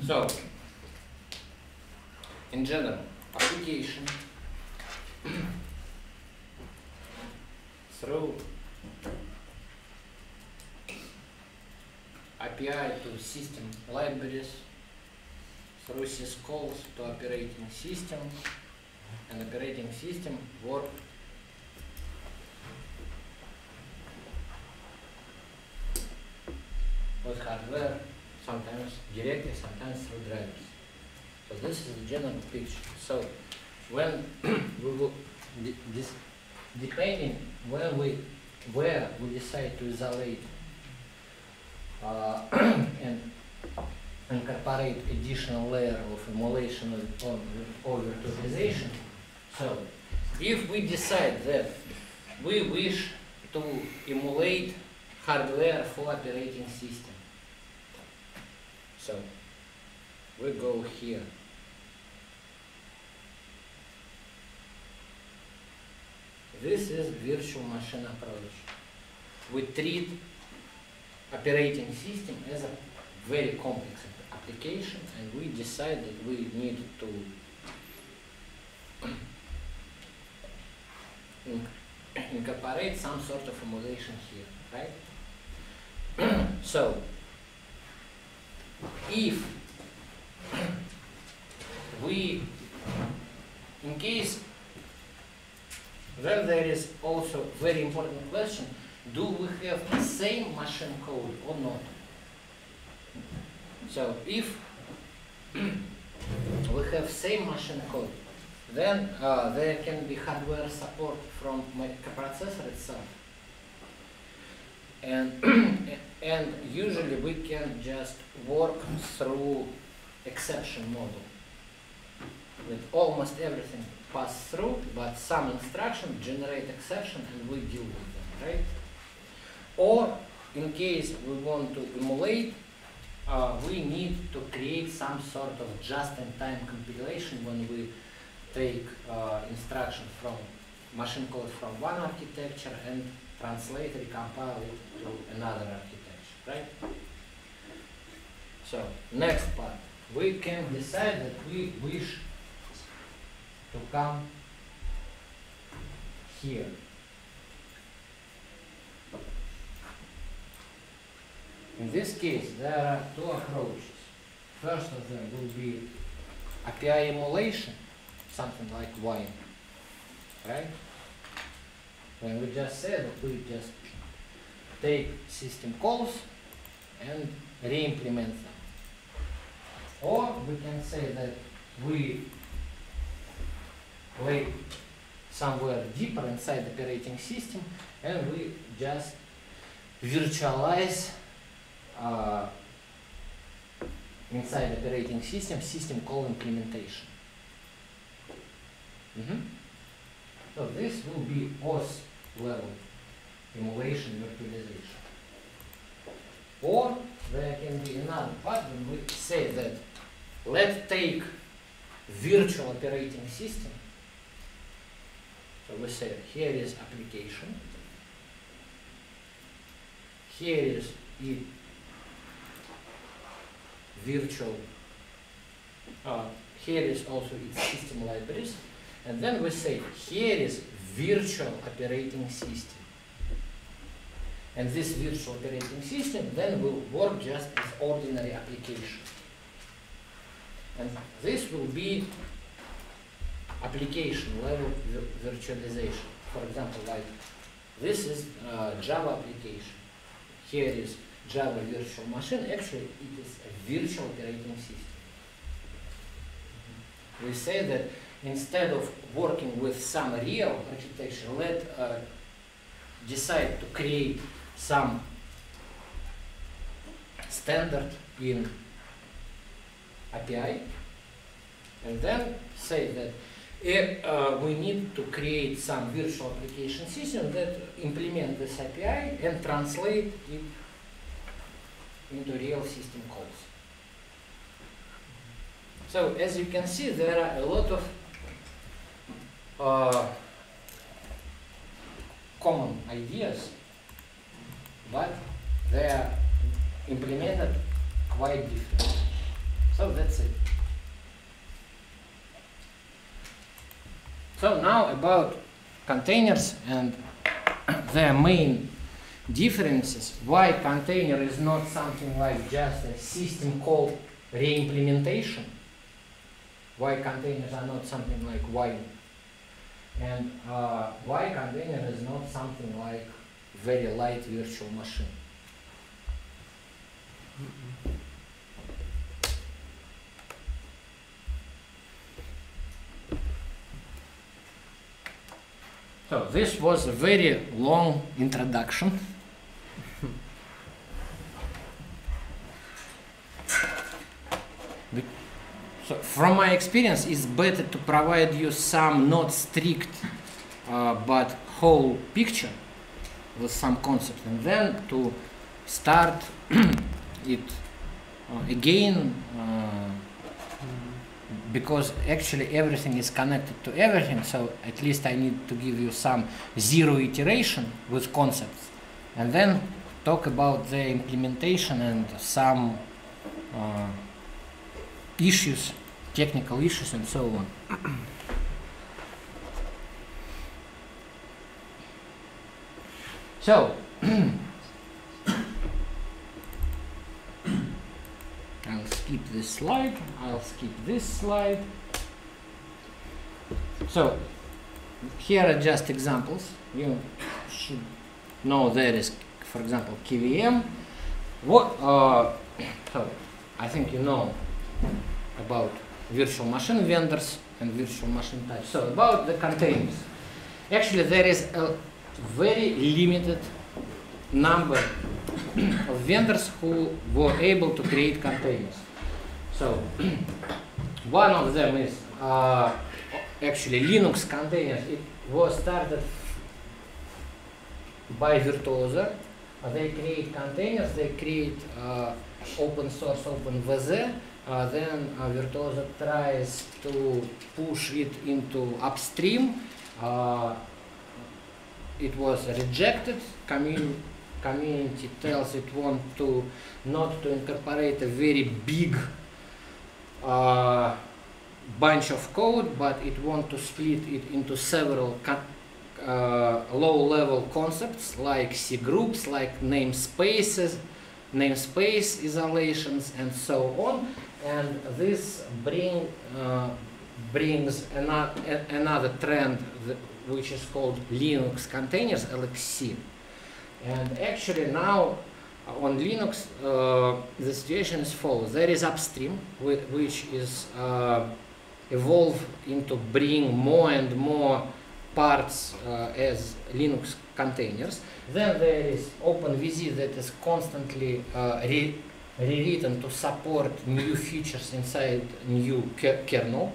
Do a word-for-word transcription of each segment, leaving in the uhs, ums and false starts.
So, in general, application through A P I to system libraries, through syscalls to operating system, and operating system work with hardware, sometimes directly, sometimes through drivers. So this is the general picture. So when we will, this, depending when we, where we decide to isolate uh, and incorporate additional layer of emulation or, or virtualization. So if we decide that we wish to emulate hardware for operating system, so we go here. This is virtual machine approach. We treat operating system as a very complex application, and we decide that we need to incorporate some sort of emulation here, right? So, if we, in case, then there is also very important question, do we have the same machine code or not? So if we have same machine code, then uh, there can be hardware support from microprocessor itself. And, and usually we can just work through exception model. With almost everything pass through, but some instructions generate exception and we deal with them, right? Or in case we want to emulate, uh, we need to create some sort of just-in-time compilation when we take uh, instruction from machine code from one architecture and translate, recompile it to another architecture, right? So, next part. We can decide that we wish to come here. In this case, there are two approaches. First of them will be A P I emulation, something like Wine, right? When we just said that we just take system calls and re-implement them. Or we can say that we lay somewhere deeper inside the operating system and we just virtualize uh, inside the operating system system call implementation. Mm-hmm. So this will be O S level emulation virtualization. Or there can be another part when we say that let's take virtual operating system. So we say here is application, here is it virtual, uh, here is also its system libraries, and then we say here is virtual operating system. And this virtual operating system then will work just as ordinary application. And this will be application level virtualization. For example, like this is uh, Java application. Here is Java virtual machine. Actually, it is a virtual operating system. We say that instead of working with some real architecture, let uh, decide to create some standard in A P I, and then say that if, uh, we need to create some virtual application system that implement this A P I and translate it into real system calls. So as you can see, there are a lot of uh, common ideas, but they are implemented quite differently. So that's it. So now about containers and their main differences. Why container is not something like just a system called reimplementation. Why containers are not something like while. And uh, why container is not something like very light virtual machine. Mm-hmm. So this was a very long introduction. So from my experience, it's better to provide you some not strict uh, but whole picture with some concepts, and then to start it uh, again, uh, because actually everything is connected to everything, so at least I need to give you some zero iteration with concepts, and then talk about the implementation and some uh, issues, technical issues and so on. So, I'll skip this slide, I'll skip this slide. So, here are just examples. You should know there is, for example, K V M. What, uh, so, I think you know about virtual machine vendors and virtual machine types. So, about the containers. Actually, there is a very limited number of vendors who were able to create containers. So one of them is uh, actually Linux containers. It was started by Virtuoso. Uh, they create containers, they create uh, open source OpenVZ. Uh, then uh, Virtuoso tries to push it into upstream. Uh, It was rejected. Commun community tells it want to not to incorporate a very big uh, bunch of code, but it want to split it into several uh, low-level concepts like C groups, like namespaces, namespace isolations, and so on. And this bring uh, brings another another trend that which is called Linux containers, L X C. And actually now uh, on Linux uh, the situation is follows. There is upstream, which is uh, evolve into bring more and more parts uh, as Linux containers. Then there is OpenVZ that is constantly uh, re rewritten to support new features inside new kernel.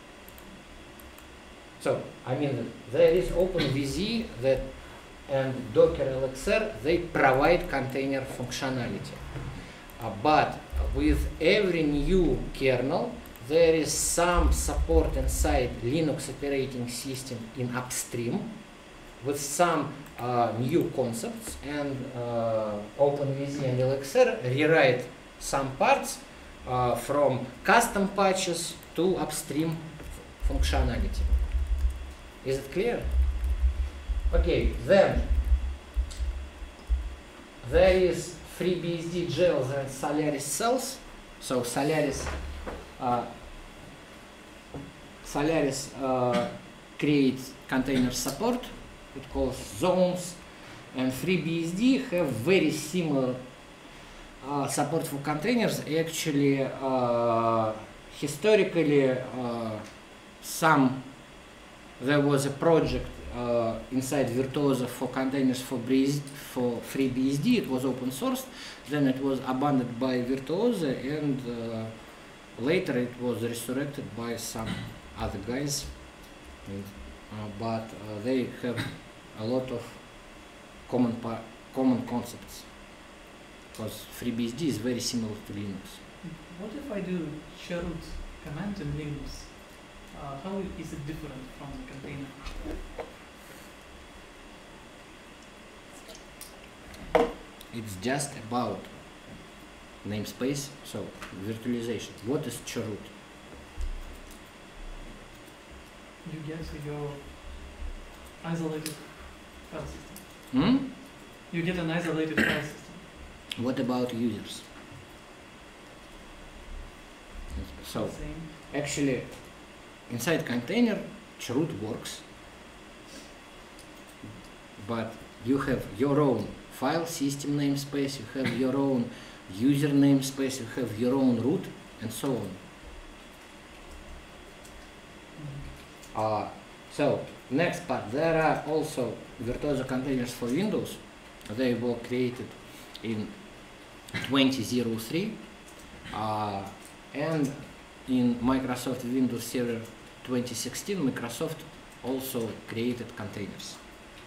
So, I mean, there is OpenVZ that and Docker L X R, they provide container functionality. Uh, but with every new kernel, there is some support inside Linux operating system in upstream with some uh, new concepts, and uh, OpenVZ and L X R rewrite some parts uh, from custom patches to upstream functionality. Is it clear? Okay, then there is FreeBSD jails and Solaris cells. So Solaris, uh, Solaris uh, creates container support. It calls zones, and FreeBSD have very similar uh, support for containers. Actually, uh, historically, uh, some there was a project uh, inside Virtuoso for containers for, for FreeBSD. It was open source. Then it was abandoned by Virtuoso, and uh, later it was resurrected by some other guys. And, uh, but uh, they have a lot of common common concepts, because FreeBSD is very similar to Linux. What if I do chroot command in Linux? Uh, how is it different from the container? It's just about namespace, so virtualization. What is chroot? You get your isolated file system. Hmm? You get an isolated file system. What about users? So Same. actually, inside container, chroot works, but you have your own file system namespace, you have your own user namespace, you have your own root, and so on. Mhm. Uh, so next part, there are also Virtuoso containers for Windows. They were created in twenty oh three, uh, and in Microsoft Windows Server twenty sixteen, Microsoft also created containers.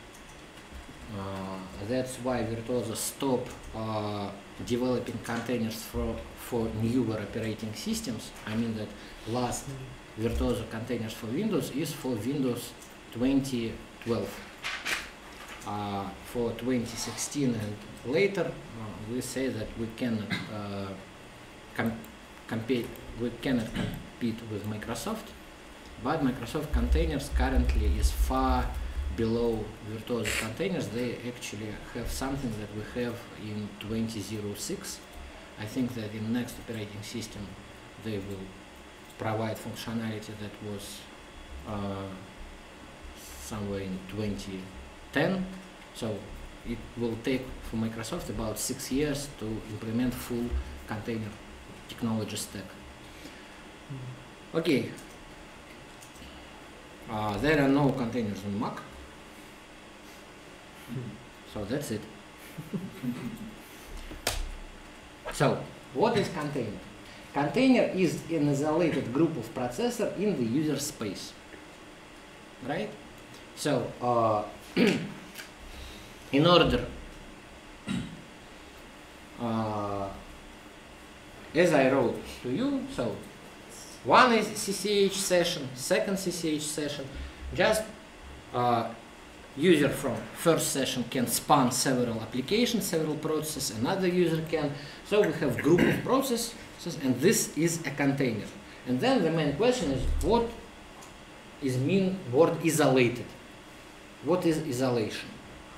Uh, that's why Virtuoso stopped uh, developing containers for, for newer operating systems. I mean that last Virtuoso containers for Windows is for Windows twenty twelve. Uh, for twenty sixteen and later, uh, we say that we cannot uh, com compete. We cannot compete with Microsoft, but Microsoft containers currently is far below Virtuoso containers. They actually have something that we have in twenty oh six. I think that in next operating system they will provide functionality that was uh, somewhere in twenty ten. So it will take for Microsoft about six years to implement full container technology stack. Mhm. Okay. Uh, there are no containers on Mac. So that's it. So what is container? Container is an isolated group of processors in the user space, right? So uh, in order, uh, as I wrote to you, so one is C C H session, second C C H session, just uh, user from first session can span several applications, several processes, another user can. So we have group of processes, and this is a container. And then the main question is, what is mean word isolated? What is isolation?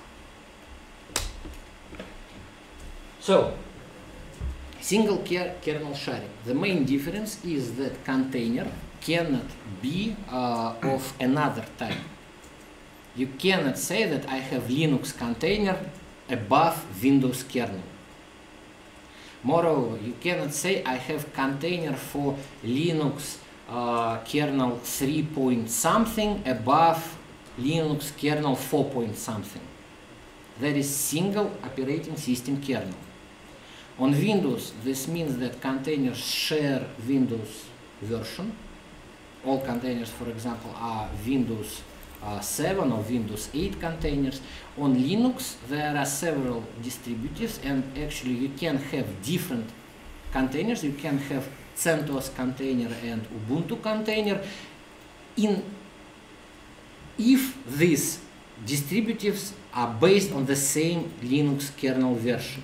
So, single ker kernel sharing. The main difference is that container cannot be uh, of another type. You cannot say that I have Linux container above Windows kernel. Moreover, you cannot say I have container for Linux uh, kernel three point something above Linux kernel four point something. There is single operating system kernel. On Windows, this means that containers share Windows version. All containers, for example, are Windows uh, seven or Windows eight containers. On Linux, there are several distributives, and actually you can have different containers. You can have CentOS container and Ubuntu container. In if these distributives are based on the same Linux kernel version.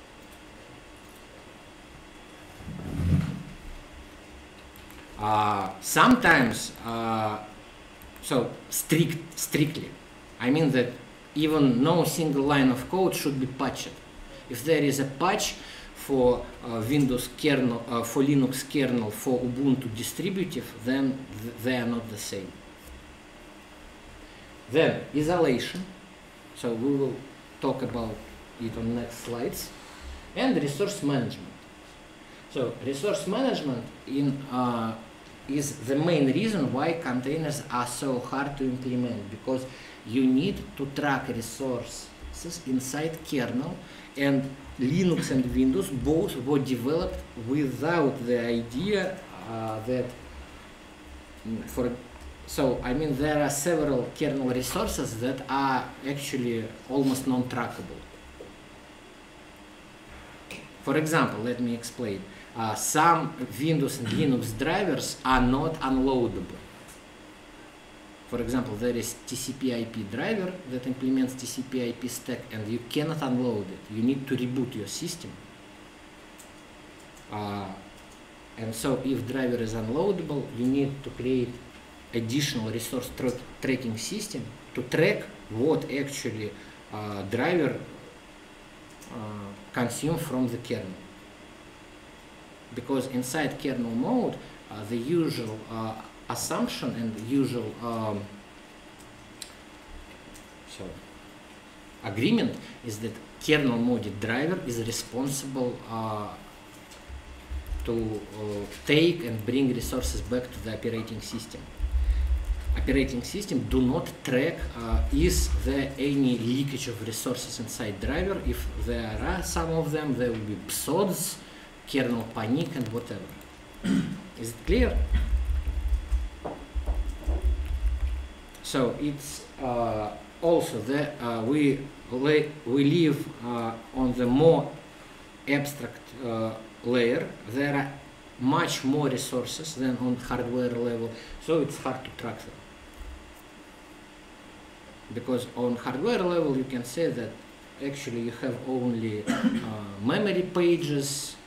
Uh, sometimes, uh, so strict, strictly, I mean that even no single line of code should be patched. If there is a patch for uh, Windows kernel, uh, for Linux kernel, for Ubuntu distributive, then th they are not the same. Then isolation, so we will talk about it on next slides, and resource management. So resource management in uh, is the main reason why containers are so hard to implement, because you need to track resources inside kernel, and Linux and Windows both were developed without the idea uh, that for so I mean there are several kernel resources that are actually almost non-trackable. For example, let me explain. Uh, some Windows and Linux drivers are not unloadable. For example, there is T C P I P driver that implements T C P I P stack, and you cannot unload it. You need to reboot your system. Uh, and so if driver is unloadable, you need to create additional resource tra tracking system to track what actually uh, driver uh, consume from the kernel. Because inside kernel mode, uh, the usual uh, assumption and the usual um, so agreement is that kernel mode driver is responsible uh, to uh, take and bring resources back to the operating system. Operating system do not track uh, is there any leakage of resources inside driver. If there are some of them, there will be psods, kernel panic, and whatever. Is it clear? So it's uh, also that uh, we we live uh, on the more abstract uh, layer. There are much more resources than on hardware level, so it's hard to track them. Because on hardware level, you can say that actually you have only uh, memory pages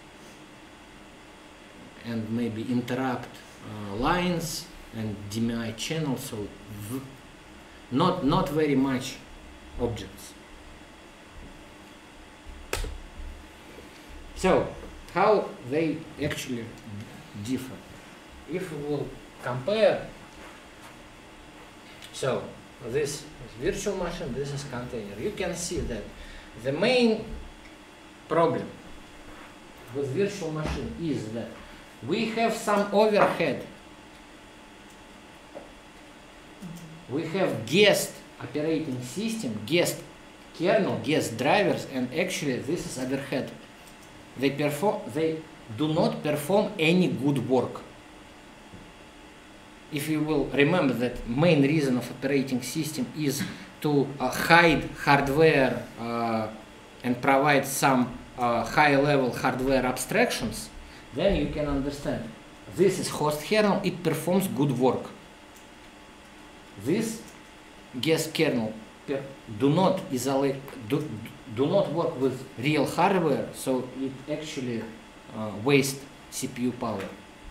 and maybe interrupt uh, lines and D M I channels, so v not not very much objects. So how they actually differ? If we will compare, so this is virtual machine, this is container. You can see that the main problem with virtual machine is that we have some overhead. We have guest operating system, guest kernel, guest drivers, and actually this is overhead. They perform, they do not perform any good work. If you will remember that main reason of operating system is to uh, hide hardware uh, and provide some uh, high-level hardware abstractions, then you can understand this is host kernel, it performs good work. This guest kernel do not isolate, do, do not work with real hardware, so it actually uh, wastes C P U power.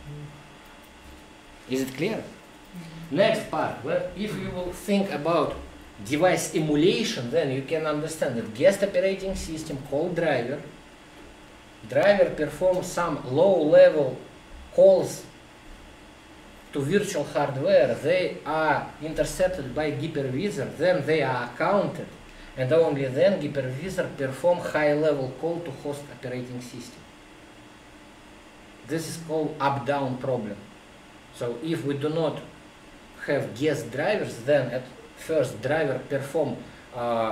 Is it clear? Mm-hmm. Next part, well, if you will think about device emulation, then you can understand that guest operating system called driver, driver performs some low-level calls to virtual hardware. They are intercepted by hypervisor, then they are counted, and only then hypervisor perform high-level call to host operating system. This is called up-down problem. So if we do not have guest drivers, then at first driver perform uh,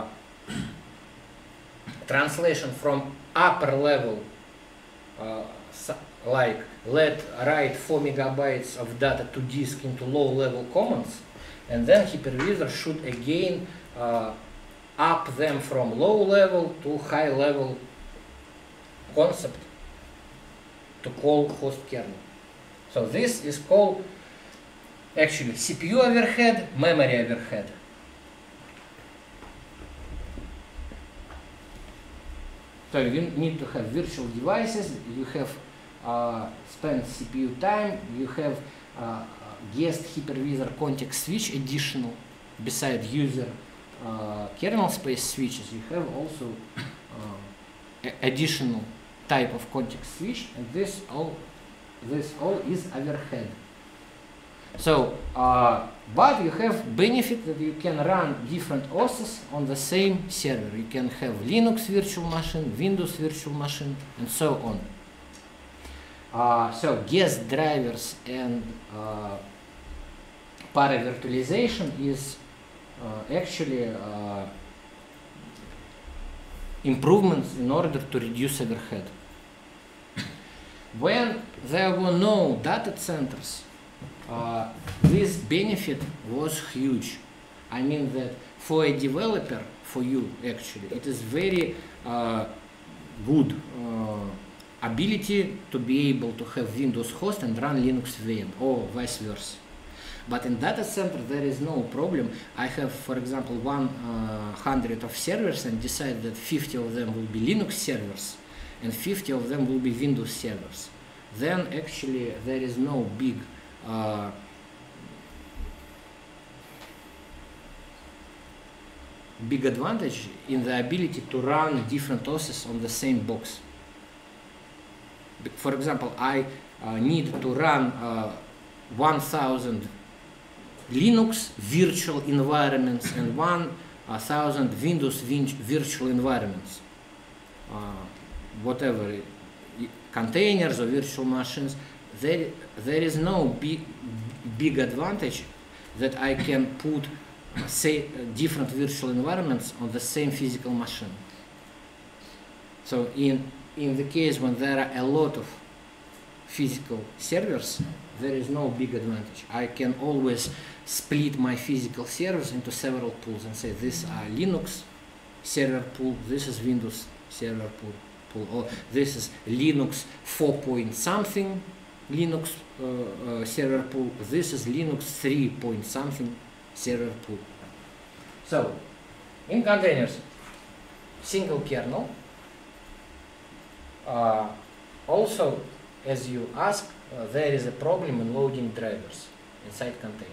translation from upper level, uh, like let write four megabytes of data to disk into low level commands, and then hypervisor should again uh, up them from low level to high level concept to call host kernel. So this is called actually C P U overhead, memory overhead. So you need to have virtual devices, you have uh, spend C P U time, you have uh, guest hypervisor context switch additional, beside user uh, kernel space switches, you have also uh, additional type of context switch, and this all this all is overhead. So, uh, but you have benefit that you can run different O S s on the same server. You can have Linux virtual machine, Windows virtual machine, and so on. Uh, so guest drivers and uh, para-virtualization is uh, actually uh, improvements in order to reduce overhead. When there were no data centers, uh, this benefit was huge. I mean that for a developer, for you actually, it is very uh, good uh, ability to be able to have Windows host and run Linux V M, or vice versa. But in data center there is no problem. I have, for example, one uh, hundred of servers and decide that fifty of them will be Linux servers, and fifty of them will be Windows servers. Then actually there is no big uh, big advantage in the ability to run different O Ss on the same box. For example, I uh, need to run uh, one thousand Linux virtual environments and one thousand Windows virtual environments, uh, whatever, containers or virtual machines. There, there is no big, big advantage that I can put, uh, say, uh, different virtual environments on the same physical machine. So in, in the case when there are a lot of physical servers, there is no big advantage. I can always split my physical servers into several pools and say this are Linux server pool, this is Windows server pool, pool or this is Linux four point something Linux uh, uh, server pool, this is Linux three point something server pool. So in containers, single kernel. Uh, also, as you ask, uh, there is a problem in loading drivers inside containers.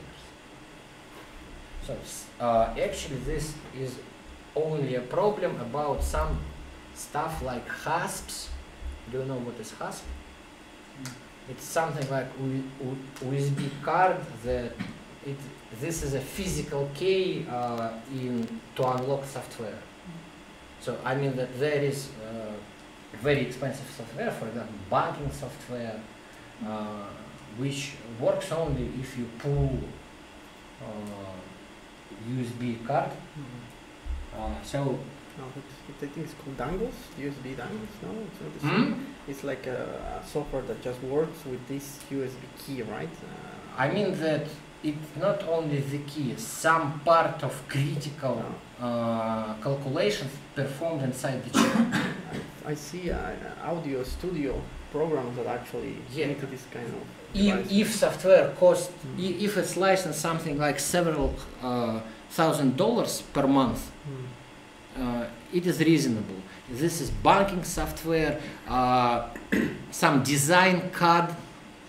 So uh, actually this is only a problem about some stuff like hasps. Do you know what is hasp? Mm. It's something like U S B card that it, this is a physical key uh, in to unlock software. So I mean that there is uh, very expensive software, for example, banking software, uh, which works only if you pull uh, U S B card. Mm-hmm. uh, so no, but I think it's called dongles, U S B dongles. No, it's not the same. mm-hmm. It's like a, a software that just works with this U S B key, right? Uh, I mean that it's not only the key, some part of critical no. uh, calculations performed inside the chip. I see uh, audio studio programs that actually yeah. into this kind of if, if software costs, mm. if it's licensed something like several uh, thousand dollars per month, mm. uh, it is reasonable. This is banking software, uh, some design C A D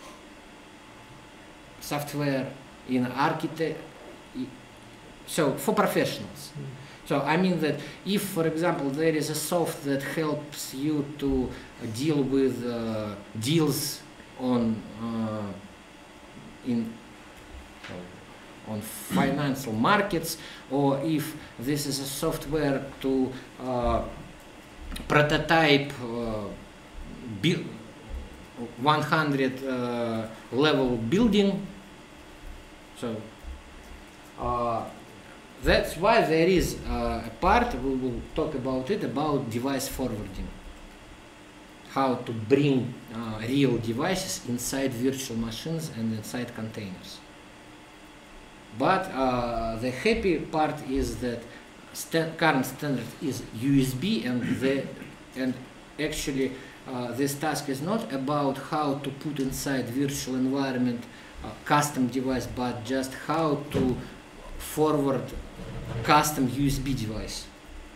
software in architect, so for professionals. Mm. So I mean that if, for example, there is a soft that helps you to deal with uh, deals on uh, in on financial markets, or if this is a software to uh, prototype uh, build one hundred uh, level building, so. Uh, That's why there is uh, a part, we will talk about it, about device forwarding. How to bring uh, real devices inside virtual machines and inside containers. But uh, the happy part is that st current standard is U S B, and, the, and actually uh, this task is not about how to put inside virtual environment a custom device, but just how to forward custom U S B device.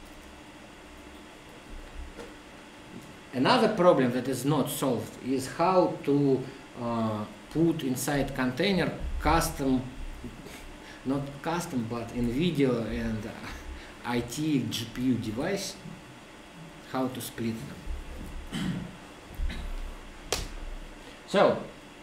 Another problem that is not solved is how to uh, put inside container custom, not custom, but NVIDIA and uh, I T G P U device, how to split them. So,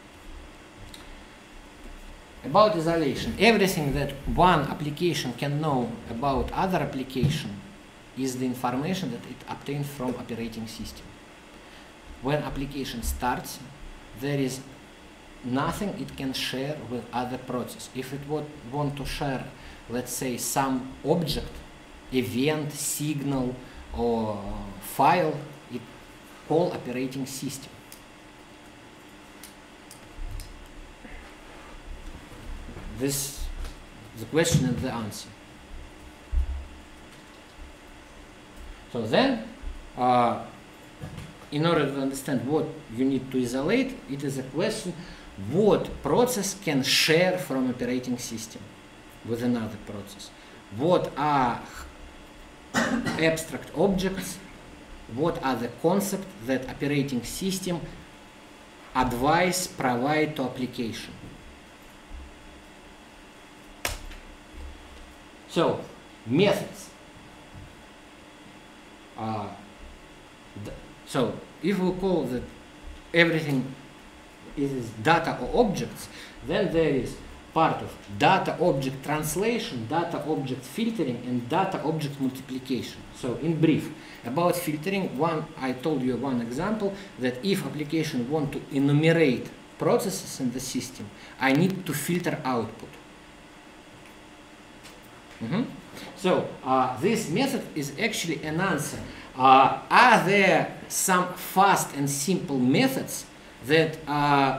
about isolation, everything that one application can know about other application is the information that it obtained from operating system. When application starts, there is nothing it can share with other process. If it would want to share, let's say, some object, event, signal, or file, it call operating system. This the question and the answer. So then, uh, in order to understand what you need to isolate, it is a question what process can share from operating system with another process. What are abstract objects what are the concepts that operating system advice provide to application. So, methods. Uh, so, if we call that everything is data or objects, then there is part of data object translation, data object filtering, and data object multiplication. So, in brief, about filtering, one, I told you one example that if application want to enumerate processes in the system, I need to filter output. Mm-hmm. So, uh, this method is actually an answer. Uh, are there some fast and simple methods that uh,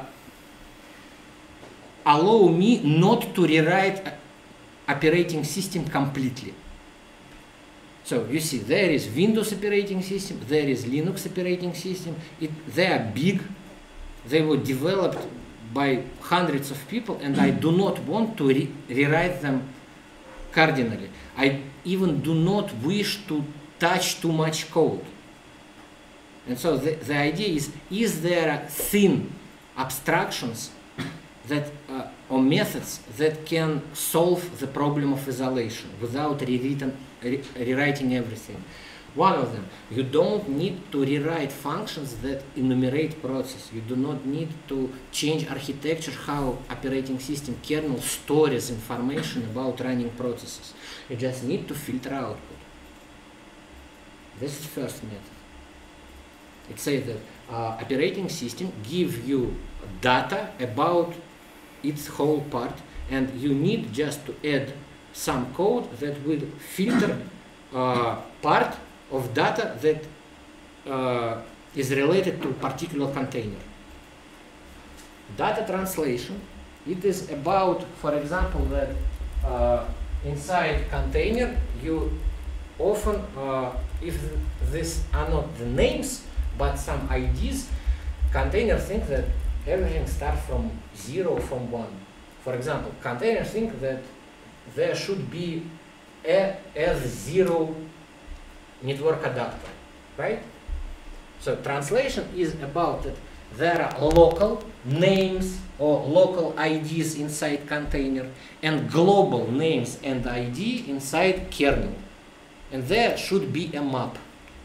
allow me not to rewrite operating system completely? So you see, there is Windows operating system, there is Linux operating system. It, they are big, they were developed by hundreds of people, and I do not want to re rewrite them cardinally. I even do not wish to touch too much code. And so the, the idea is, is there thin abstractions that uh, or methods that can solve the problem of isolation without rewritten, re rewriting everything? One of them, you don't need to rewrite functions that enumerate process. You do not need to change architecture, how operating system kernel stores information about running processes. You just need to filter output. This is first method. It says that uh, operating system gives you data about its whole part, and you need just to add some code that will filter uh, part of data that uh, is related to a particular container. Data translation, it is about, for example, that uh, inside container you often, uh, if these are not the names but some I Ds, containers think that everything starts from zero, from one. For example, containers think that there should be a S zero network adapter, right? So translation is about that there are local names or local I Ds inside container and global names and I D inside kernel. And there should be a map.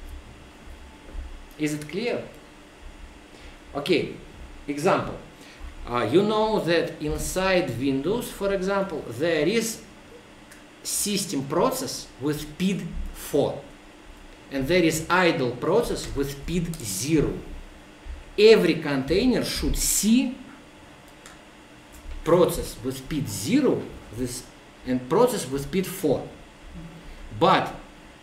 Is it clear? Okay, example. Uh, you know that inside Windows, for example, there is system process with P I D four. And there is idle process with P I D zero. Every container should see process with P I D zero this, and process with P I D four. But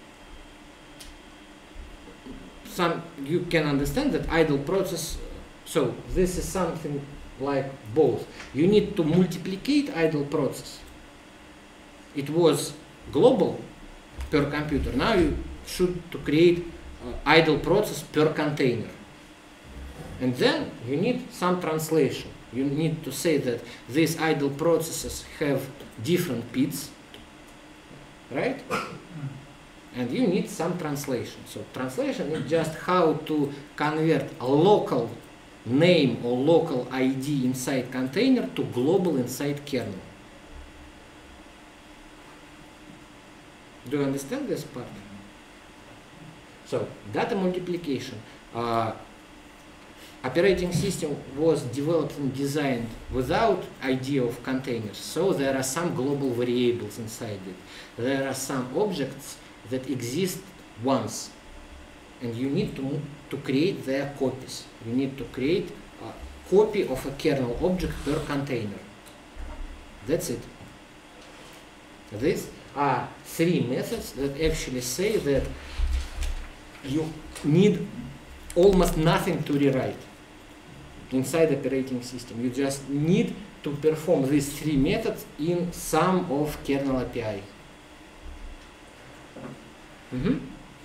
some, you can understand that idle process, so this is something like both. You need to multiplicate idle process. It was global per computer. Now you should to create uh, idle process per container. And then you need some translation. You need to say that these idle processes have different P I Ds, right? And you need some translation. So translation is just how to convert a local name or local I D inside container to global inside kernel. Do you understand this part? So data multiplication. Uh, operating system was developed and designed without idea of containers. So there are some global variables inside it. There are some objects that exist once, and you need to, to create their copies. You need to create a copy of a kernel object per container. That's it. These are three methods that actually say that you need almost nothing to rewrite inside operating system. You just need to perform these three methods in some of kernel A P I. Mm-hmm.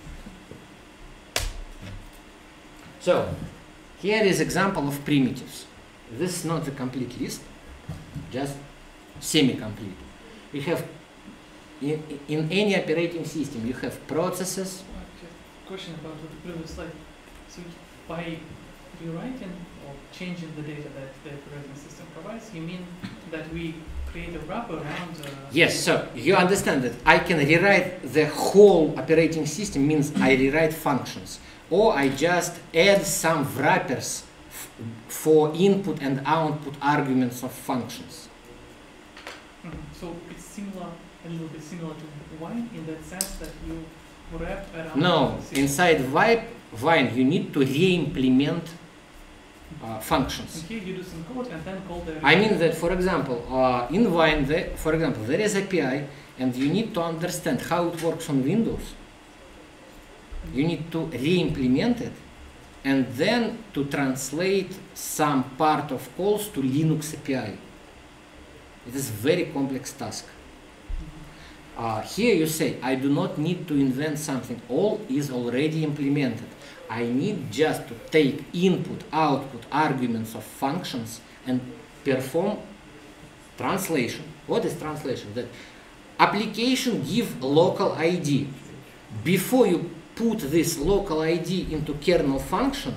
So, here is example of primitives. This is not the complete list, just semi-complete. You have, in, in any operating system, you have processes, question about the previous slide. So by rewriting or changing the data that the operating system provides, you mean that we create a wrapper around? Uh, Yes, so you understand that I can rewrite the whole operating system, means I rewrite functions, or I just add some wrappers f for input and output arguments of functions. Mhm. So it's similar, a little bit similar to Wine in that sense that you wrap around. No, the system. inside Vibe, Vine, you need to re-implement uh, functions. And here you do some code and then call the. I mean that, for example, uh, in Vine, the, for example, there is A P I, and you need to understand how it works on Windows. You need to re-implement it, and then to translate some part of calls to Linux A P I. It is a very complex task. Uh, here you say, I do not need to invent something. All is already implemented. I need just to take input, output, arguments of functions and perform translation. What is translation? That application give local I D. Before you put this local I D into kernel function,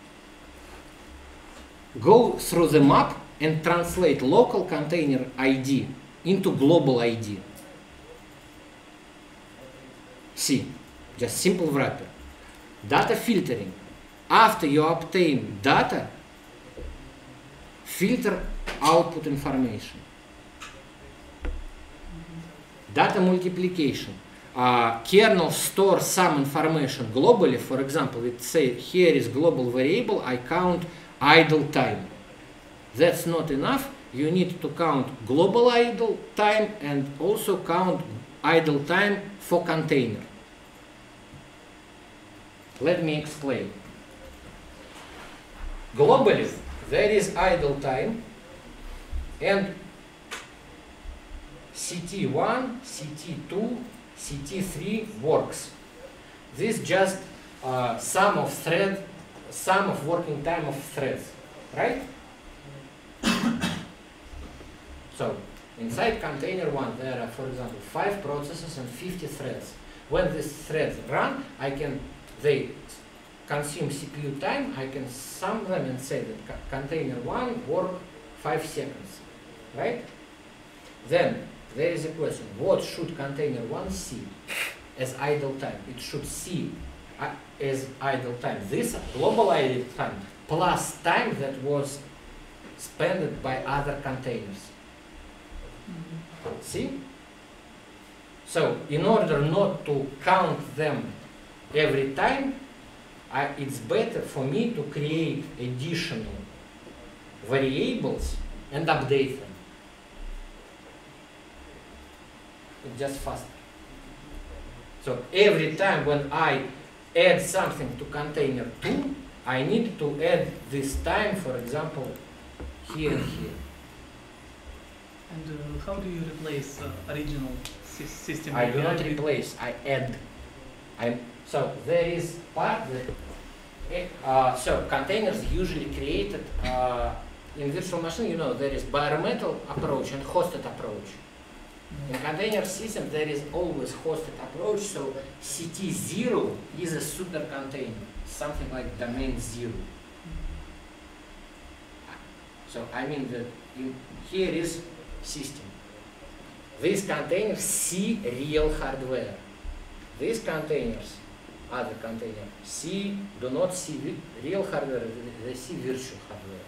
go through the map and translate local container I D into global I D. See, just simple wrapper. Data filtering. After you obtain data, filter output information. Data multiplication. Uh, kernel stores some information globally. For example, it says here is global variable, I count idle time. That's not enough. You need to count global idle time and also count idle time for container. Let me explain. Globally, there is idle time and C T one, C T two, C T three works. This just uh, sum of thread, sum of working time of threads, right? So inside container one, there are, for example, five processes and fifty threads. When these threads run, I can they consume C P U time. I can sum them and say that co container one work five seconds, right? Then there is a question: what should container one see as idle time? It should see uh, as idle time this global idle time plus time that was spent by other containers. Mhm. See? So, in order not to count them every time, I, it's better for me to create additional variables and update them. It's just faster. So, every time when I add something to container two, I need to add this time, for example, here and here. And uh, how do you replace uh, original sy system? I do A P I not with- replace, I add. I'm, so there is part that, eh, uh, so containers usually created uh, in virtual machine, you know, there is bare metal approach and hosted approach. In container system, there is always hosted approach, so C T zero is a super container, something like domain zero. So I mean that in, here is system. These containers see real hardware. These containers, other containers, see, do not see real hardware, they see virtual hardware.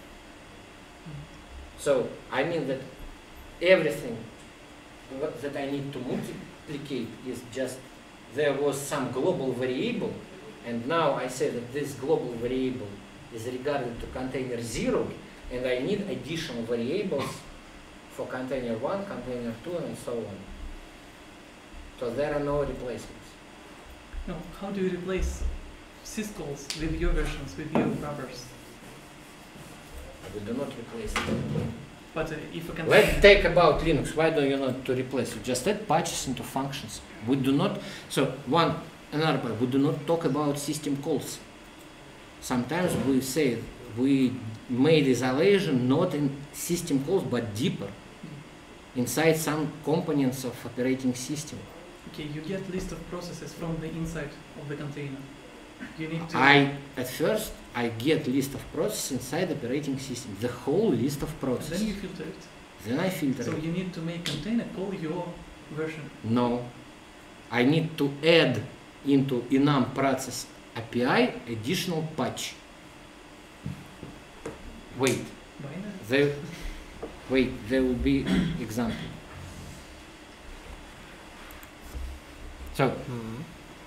So I mean that everything that I need to multiplicate is just, there was some global variable, and now I say that this global variable is regarded to container zero, and I need additional variables for container one, container two, and so on. So there are no replacements. No, how do you replace syscalls with your versions, with your wrappers? We do not replace it. But uh, if you can. Let's take about Linux. Why do you not to replace it? Just add patches into functions. We do not. So one another part. We do not talk about system calls. Sometimes we say we made isolation not in system calls but deeper, inside some components of operating system. Okay, you get list of processes from the inside of the container. You need to. I, at first, I get list of processes inside operating system, the whole list of Then processes. you filter it. Then I filter So it. you need to make container call your version. No. I need to add into enum process A P I additional patch. Wait, Binary. there, wait, there will be example. So, Mhm.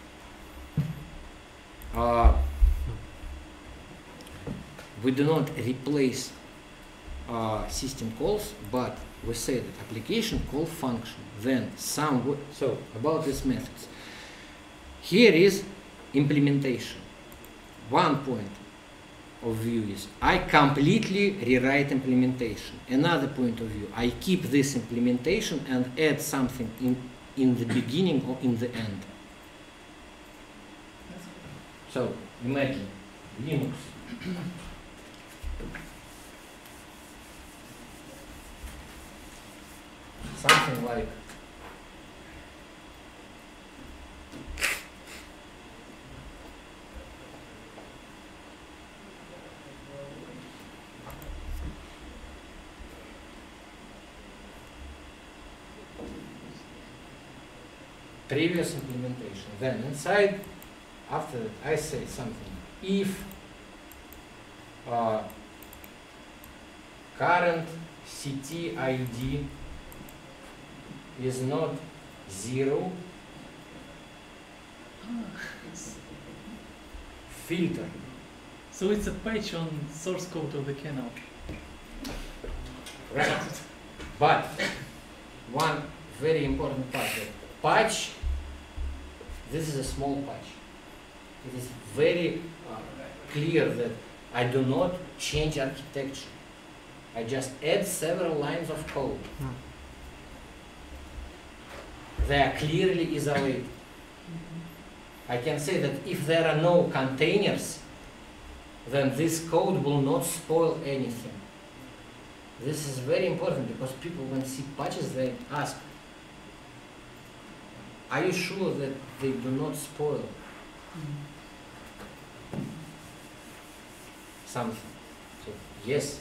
uh, we do not replace uh, system calls, but we say that application call function. Then some, wo- so about these methods. Here is implementation. One point of view is I completely rewrite implementation. Another point of view, I keep this implementation and add something in, in the beginning or in the end. So imagine Linux. Something like previous implementation. Then inside, after that, I say something. If uh, current C T I D is not zero, Ah, it's- filter. so it's a patch on source code of the kernel. Right. But one very important part, that patch, this is a small patch. It is very uh, clear that I do not change architecture. I just add several lines of code. Hmm. They are clearly isolated. I can say that if there are no containers, then this code will not spoil anything. This is very important because people, when see patches, they ask, are you sure that they do not spoil Mhm. something? So, yes.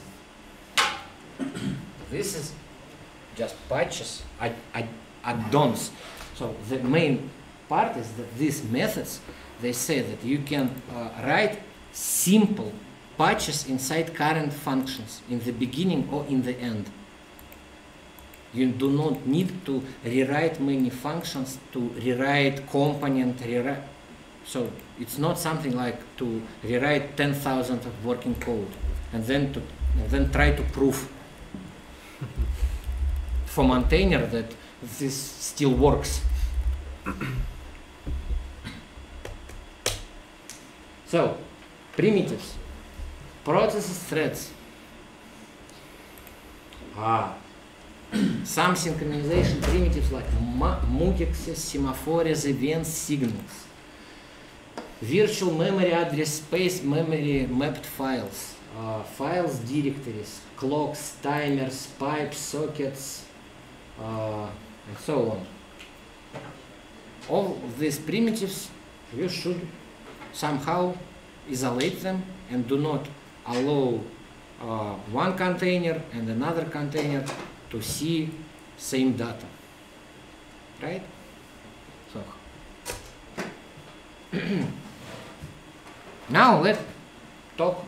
This is just patches, add- add- add-ons. So the main part is that these methods, they say that you can uh, write simple patches inside current functions in the beginning or in the end. You do not need to rewrite many functions, to rewrite component, rewrite. So it's not something like to rewrite ten thousand of working code and then to and then try to prove for maintainer that this still works. So, primitives, processes, threads. Ah, some synchronization primitives like mu- mutexes, semaphores, events, signals. Virtual memory address space, memory mapped files, uh, files directories, clocks, timers, pipes, sockets, uh, and so on. All of these primitives, you should somehow isolate them and do not allow uh, one container and another container to see same data, right? So now let's talk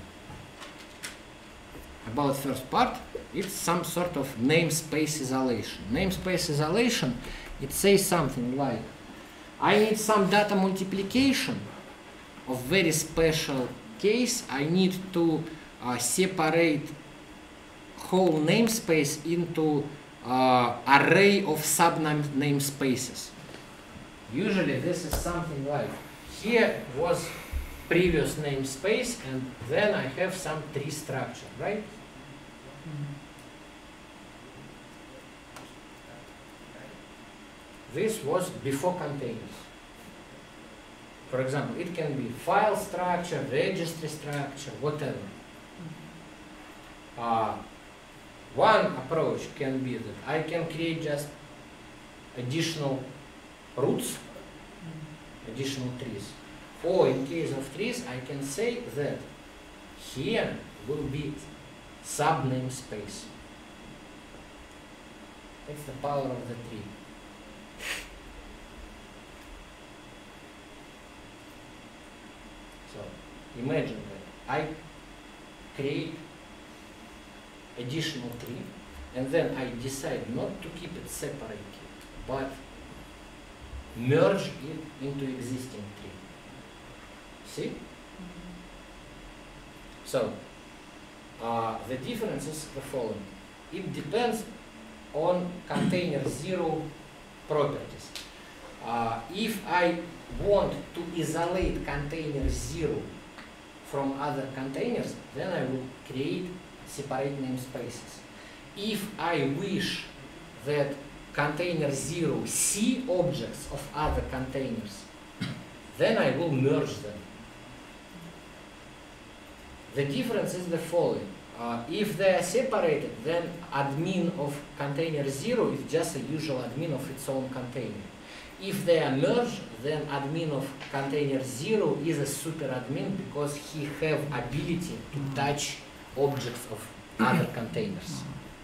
about first part. It's some sort of namespace isolation. Namespace isolation, it says something like, I need some data multiplication of very special case. I need to uh, separate whole namespace into uh, array of sub namespaces. Usually this is something like, here was previous namespace and then I have some tree structure, right? Mhm. This was before containers. For example, it can be file structure, registry structure, whatever. Uh, one approach can be that I can create just additional roots, Mhm. additional trees. Or in case of trees, I can say that here will be subname space. It's the power of the tree. So imagine that I create additional tree, and then I decide not to keep it separated, but merge it into existing tree. See? So uh, the difference is the following. It depends on container zero properties. Uh, if I want to isolate container zero from other containers, then I will create separate namespaces. If I wish that container zero see objects of other containers, then I will merge them. The difference is the following. Uh, if they are separated, then admin of container zero is just a usual admin of its own container. If they are merged, then admin of container zero is a super admin because he have ability to touch objects of other containers.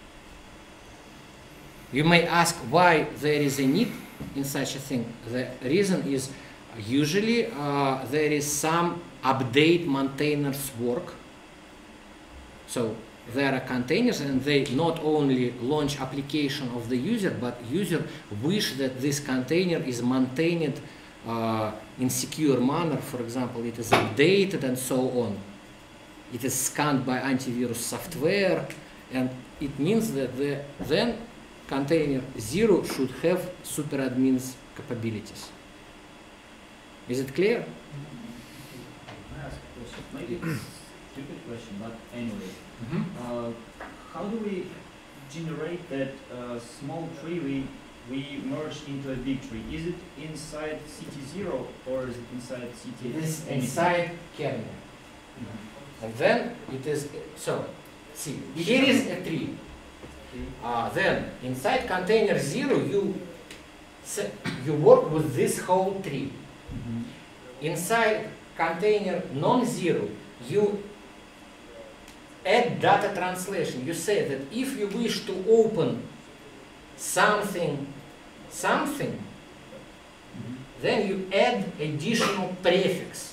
You may ask why there is a need in such a thing. The reason is usually uh, there is some update maintainers work. So there are containers and they not only launch application of the user, but user wish that this container is maintained uh, in secure manner. For example, it is updated and so on. It is scanned by antivirus software, and it means that the, then container zero should have super admin's capabilities. Is it clear? Can I ask a question? Maybe it's a stupid question, but anyway. Mm-hmm. Uh, how do we generate that uh, small tree we, we merge into a big tree? Is it inside C T zero or is it inside C T? It is anything? inside kernel. Mhm. And then it is, so, see, here is a tree. Okay. Uh, then inside container zero, you, se- you work with this whole tree. Mhm. Inside container non-zero, you add data translation. You say that if you wish to open something, something, Mhm. then you add additional prefix.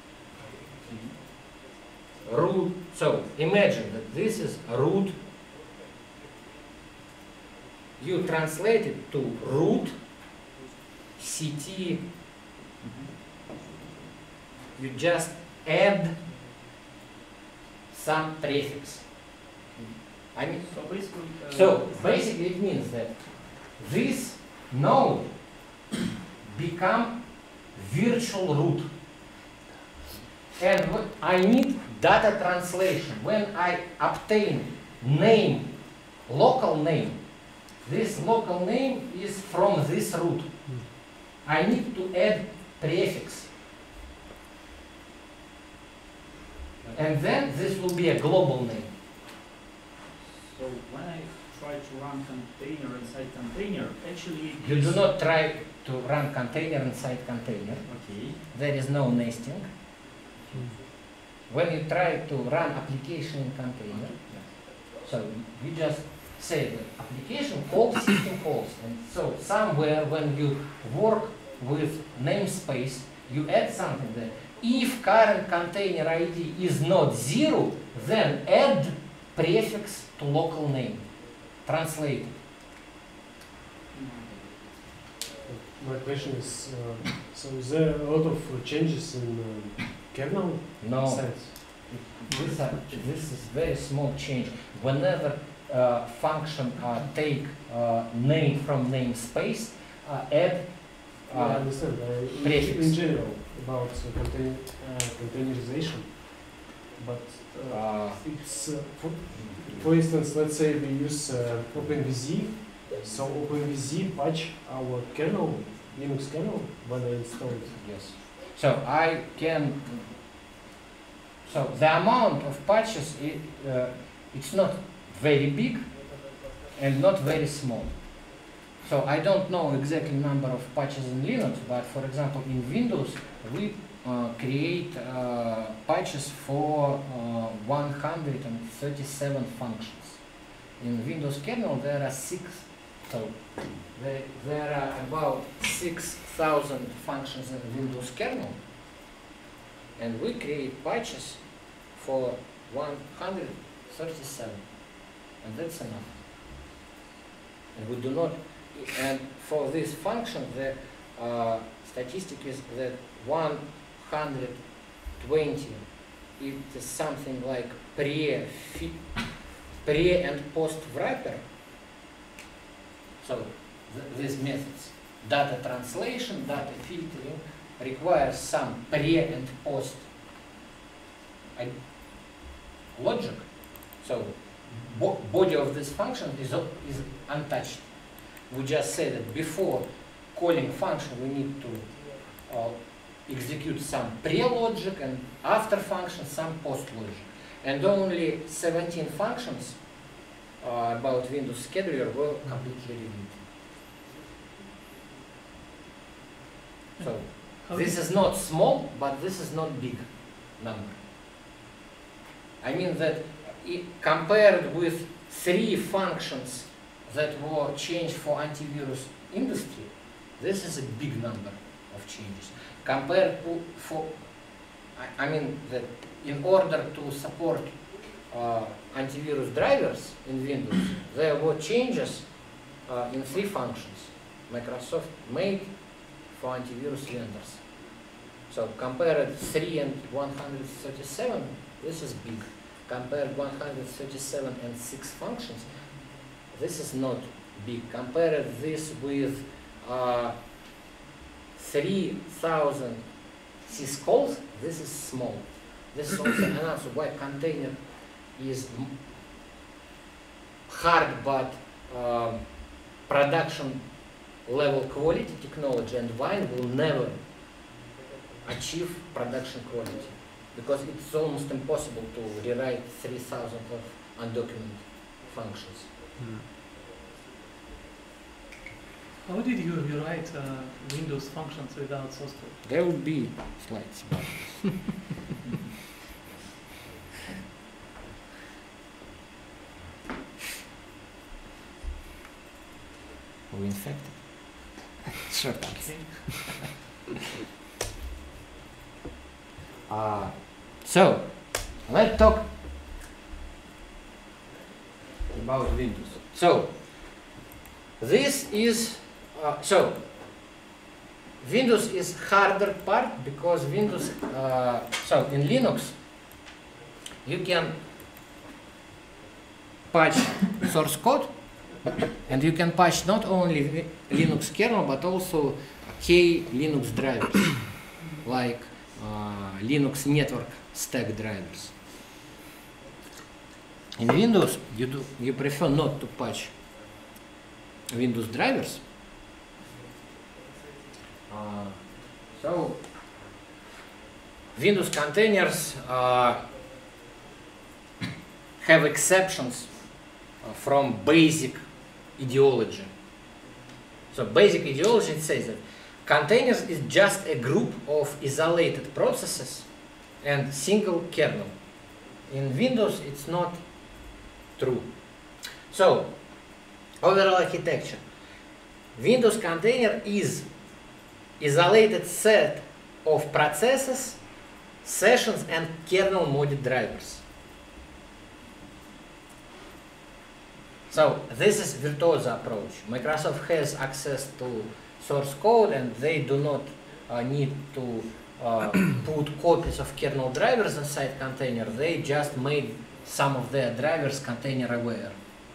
Root. So imagine that this is root. You translate it to root ct. You just add some prefix. I mean, So basically, uh, so basically it means that this node become virtual root. And what I need data translation. When I obtain name, local name, this local name is from this root. I need to add prefix. And then this will be a global name. so when I try to run container inside container, actually it You gives- do not try to run container inside container. Okay. There is no nesting. When you try to run application in container, so you just say the application calls, system calls, and so somewhere when you work with namespace, you add something there. If current container I D is not zero, then add prefix to local name. Translate it. My question is, uh, so is there a lot of uh, changes in uh, kernel No. sense? This, are, this is very small change. Whenever uh, function uh, take uh, name from namespace, uh, add Yeah, I uh, understand. Uh, in, prefix. in general, about uh, contain, uh, containerization, but uh, uh, it's, uh, for, for instance, let's say we use uh, OpenVZ, so OpenVZ patch our kernel, Linux kernel, when I install it. yes. So I can. So the amount of patches, it, uh, it's not very big and not very small. So I don't know exactly number of patches in Linux, but for example in Windows we uh, create uh, patches for uh, one hundred thirty-seven functions. In Windows kernel there are six, so there, there are about six thousand functions in Windows kernel, and we create patches for one hundred thirty-seven, and that's enough. And we do not, and for this function, the uh, statistic is that one hundred twenty, it is something like pre, pre and post wrapper. So th these methods, data translation, data filtering, requires some pre and post uh, logic. So bo body of this function is, is untouched. We just say that before calling function we need to uh, execute some pre-logic, and after function some post-logic. And only seventeen functions uh, about Windows scheduler were completely reviewed. So How this do- is not small, but this is not big number. I mean that i compared with three functions that were changed for antivirus industry, this is a big number of changes. Compared to, for, I, I mean that in order to support uh, antivirus drivers in Windows, there were changes uh, in three functions Microsoft made for antivirus vendors. So compared three and one hundred thirty-seven, this is big. Compared one hundred thirty-seven and six functions, this is not big. Compare this with uh, three thousand syscalls, this is small. This is also an answer why container is m hard but uh, production level quality technology, and Wine will never achieve production quality, because it's almost impossible to rewrite three thousand of undocumented functions. Mm. How did you rewrite uh, Windows functions without source code? There will be slides. We infected. Sure. Okay. Uh, so, let's talk about Windows. So, this is, uh, so, Windows is harder part because Windows, uh, so in Linux, you can patch source code, and you can patch not only Linux kernel, but also K Linux drivers, like uh, Linux network stack drivers. In Windows, you, do, you prefer not to patch Windows drivers. Uh, so, Windows containers uh, have exceptions uh, from basic ideology. So basic ideology, it says that containers is just a group of isolated processes and single kernel. In Windows, it's not true. So, overall architecture. Windows container is isolated set of processes, sessions, and kernel modded drivers. So this is virtuoso approach. Microsoft has access to source code, and they do not uh, need to uh, put copies of kernel drivers inside container. They just made some of their drivers container aware.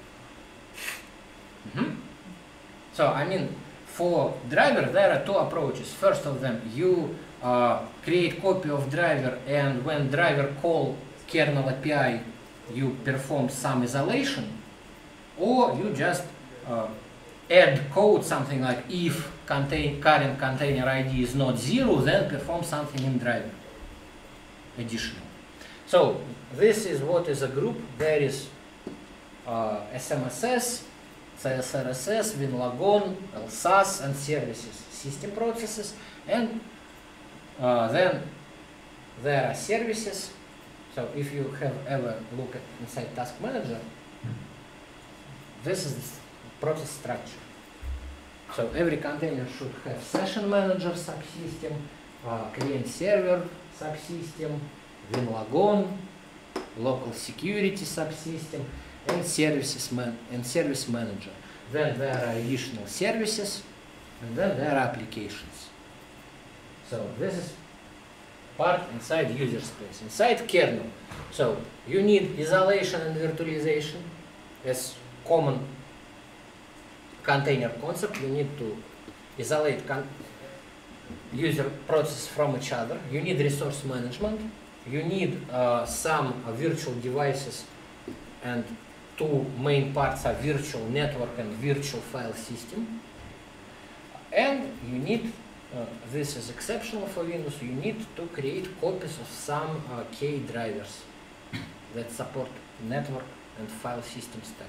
Mm-hmm. So I mean, for driver there are two approaches. First of them, you uh, create copy of driver, and when driver call kernel A P I, you perform some isolation. Or you just uh, add code, something like if contain, current container I D is not zero, then perform something in driver additional. So this is what is a group. There is uh, S M S S, C S R S S, WinLagon, L S A S, and services, system processes, and uh, then there are services. So if you have ever looked at inside Task Manager, this is the process structure. So every container should have session manager subsystem, uh, client server subsystem, WinLagon, local security subsystem, and services man and service manager. Then there are additional services, and then there are applications. So this is part inside user space, inside kernel. So you need isolation and virtualization as common container concept. You need to isolate con user process from each other. You need resource management. You need uh, some uh, virtual devices, and two main parts are virtual network and virtual file system. And you need, uh, this is exceptional for Windows, you need to create copies of some uh, K drivers that support network and file system stack.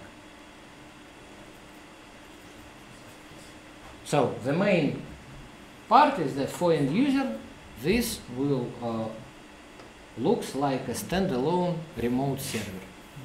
So the main part is that for end user, this will uh, looks like a standalone remote server.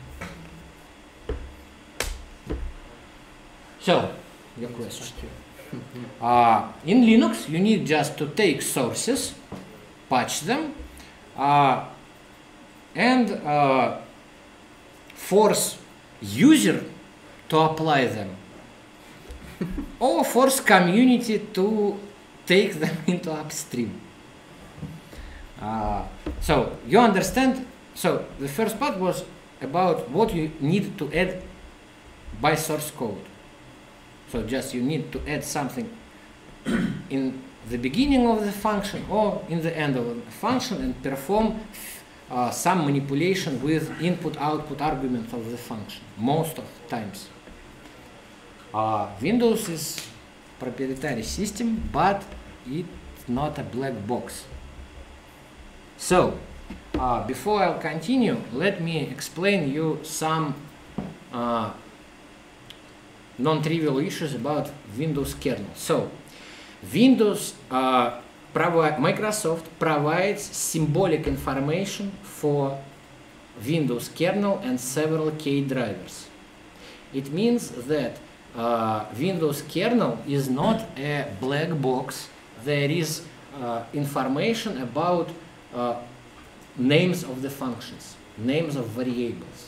So, your question. Uh, in Linux, you need just to take sources, patch them, uh, and uh, force user to apply them, or force community to take them into upstream. Uh, so you understand. So the first part was about what you need to add by source code. So just you need to add something in the beginning of the function or in the end of the function and perform uh, some manipulation with input-output arguments of the function, most of the times. Uh, Windows is proprietary system, but it's not a black box. So, uh, before I'll continue, let me explain you some uh, non-trivial issues about Windows kernel. So, Windows, uh, provi- Microsoft provides symbolic information for Windows kernel and several K drivers. It means that uh, Windows kernel is not a black box. There is uh, information about uh, names of the functions, names of variables.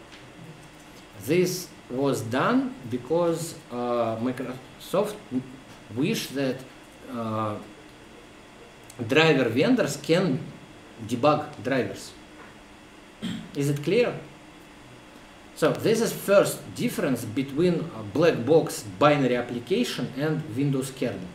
This was done because uh, Microsoft wished that uh, driver vendors can debug drivers. Is it clear? So this is first difference between a black box binary application and Windows kernel.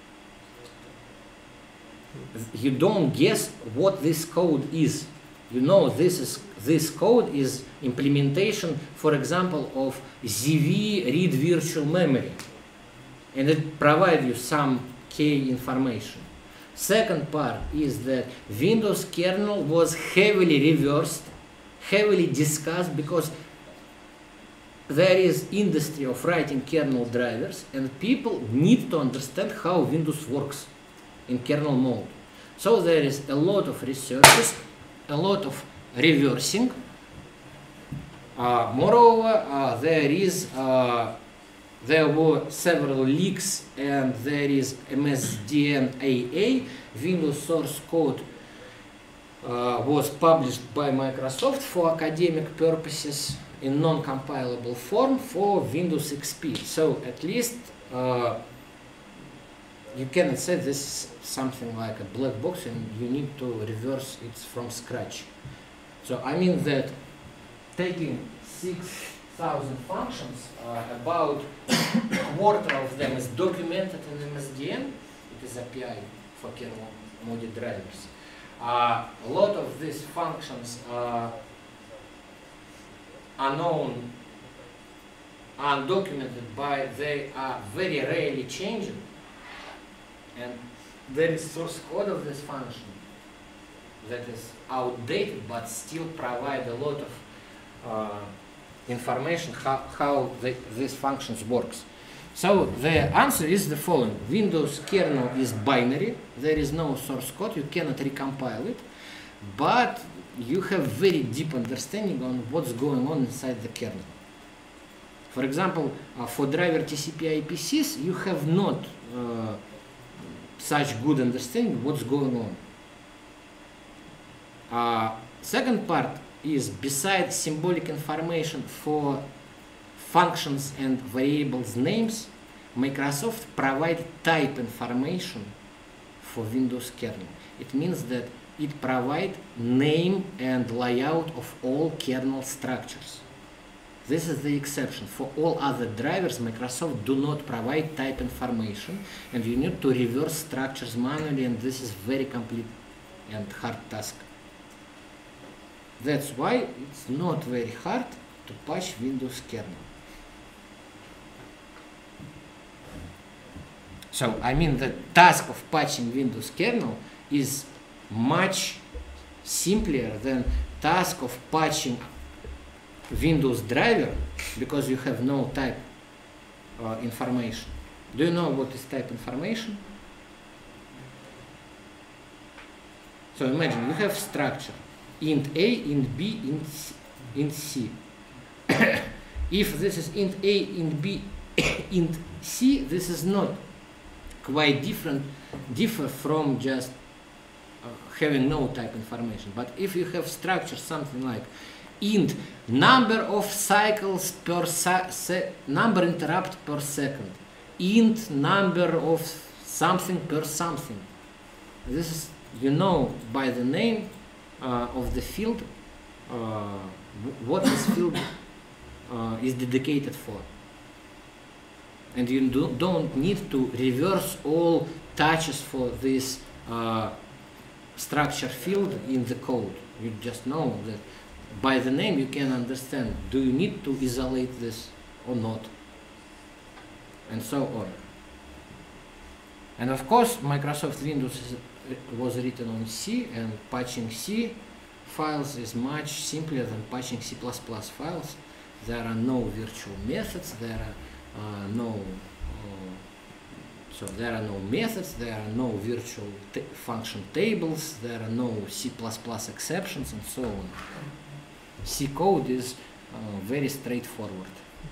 You don't guess what this code is. You know this is this code is implementation, for example, of Z V read virtual memory, and it provides you some K information. Second part is that Windows kernel was heavily reversed, heavily discussed, because there is industry of writing kernel drivers, and people need to understand how Windows works in kernel mode. So there is a lot of researches, a lot of reversing. Uh, moreover, uh, there is uh, there were several leaks, and there is M S D N A A, Windows source code uh, was published by Microsoft for academic purposes in non-compilable form for Windows X P. So at least uh, you cannot say this is something like a black box and you need to reverse it from scratch. So I mean that taking six thousand functions, uh, about a quarter of them is documented in M S D N. It is A P I for kernel mode drivers. Uh, a lot of these functions uh, are known, undocumented, by they are very rarely changing, and there is source code of this function that is outdated but still provide a lot of uh, information how, how the, these functions works. So the answer is the following. Windows kernel is binary. There is no source code. You cannot recompile it. But you have very deep understanding on what's going on inside the kernel. For example, uh, for driver T C P I P Cs, you have not uh, such good understanding what's going on. Uh, second part is, besides symbolic information for functions and variables names, Microsoft provide type information for Windows kernel. It means that it provides name and layout of all kernel structures. This is the exception. For all other drivers, Microsoft do not provide type information, and you need to reverse structures manually, and this is very complete and hard task. That's why it's not very hard to patch Windows kernel. So, I mean, the task of patching Windows kernel is much simpler than task of patching Windows driver, because you have no type uh, information. Do you know what is type information? So imagine you have structure int A, int B, int C. Int C. If this is int A, int B, int C, this is not quite different, differ from just uh, having no type information. But if you have structure something like int number of cycles per se number interrupt per second, int number of something per something. This is, you know, by the name uh, of the field uh, what this field uh, is dedicated for. And you do, don't need to reverse all touches for this uh, structure field in the code. You just know that by the name you can understand, do you need to isolate this or not, and so on. And of course, Microsoft Windows is, was written on C, and patching C files is much simpler than patching C plus plus files. There are no virtual methods, there are uh, no uh, so there are no methods, there are no virtual function tables, there are no C plus plus exceptions, and so on. C code is uh, very straightforward.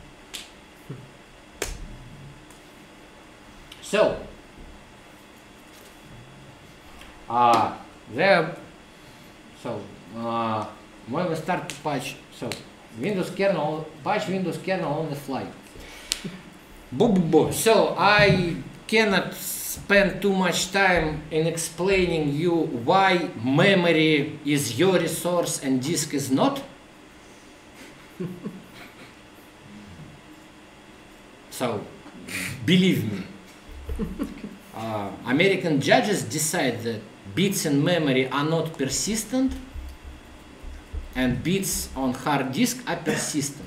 So, uh, there, so uh, when we start to patch, so Windows kernel, patch Windows kernel on the fly. Boo, boo, boo. So I cannot spend too much time in explaining you why memory is your resource and disk is not. So, believe me, uh, American judges decide that bits in memory are not persistent and bits on hard disk are persistent.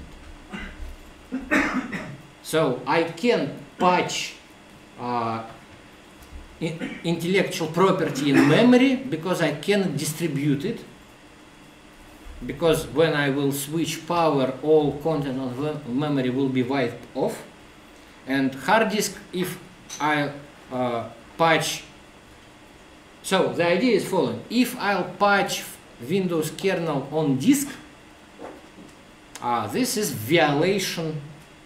So, I can patch uh, in intellectual property in memory because I cannot distribute it. Because when I will switch power, all content of memory will be wiped off. And hard disk, if I uh, patch, so the idea is following. If I'll patch Windows kernel on disk, uh, this is violation.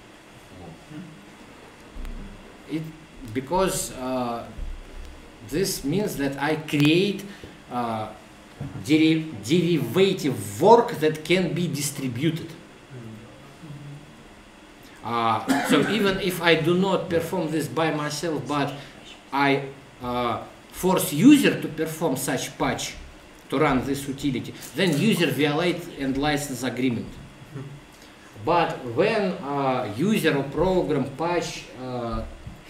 It, because uh, this means that I create uh, Deri derivative work that can be distributed. Uh, so even if I do not perform this by myself, but I uh, force user to perform such patch to run this utility, then user violate and license agreement. But when uh, user or program patch uh,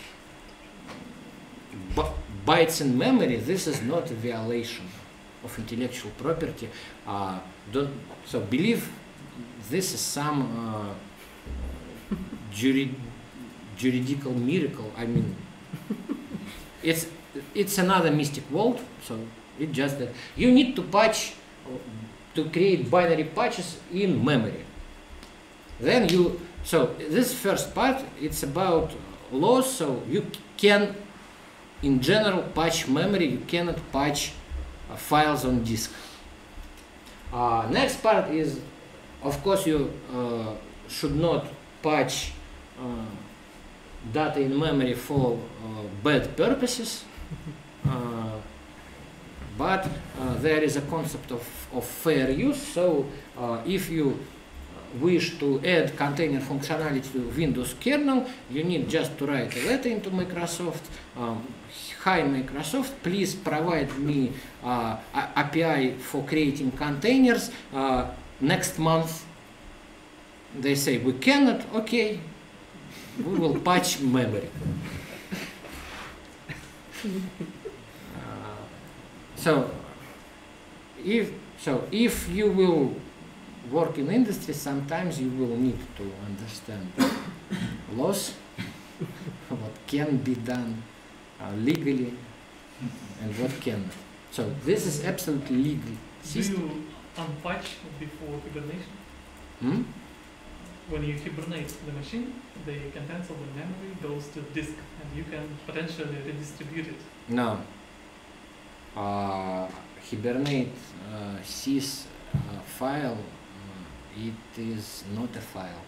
bytes in memory, this is not a violation of intellectual property. Uh, don't, so believe this is some uh, jurid, juridical miracle. I mean, it's it's another mystic world. So it's just that you need to patch to create binary patches in memory. then you, so this first part, it's about loss, so you can, in general, patch memory, you cannot patch uh, files on disk. Uh, next part is, of course, you uh, should not patch uh, data in memory for uh, bad purposes, uh, but uh, there is a concept of, of fair use. So uh, if you wish to add container functionality to Windows kernel, you need just to write a letter into Microsoft. Um, Hi Microsoft, please provide me uh, A P I for creating containers. Uh, next month, they say we cannot. Okay, we will patch memory. uh, so, if so, if you will work in industry, sometimes you will need to understand laws, what can be done uh, legally and what cannot. So this is absolutely legal Do system. you unpatch before hibernation? Hmm? When you hibernate the machine, the contents of the memory goes to disk, and you can potentially redistribute it. No. Uh, Hibernate uh, sys uh, file, uh, it is not a file.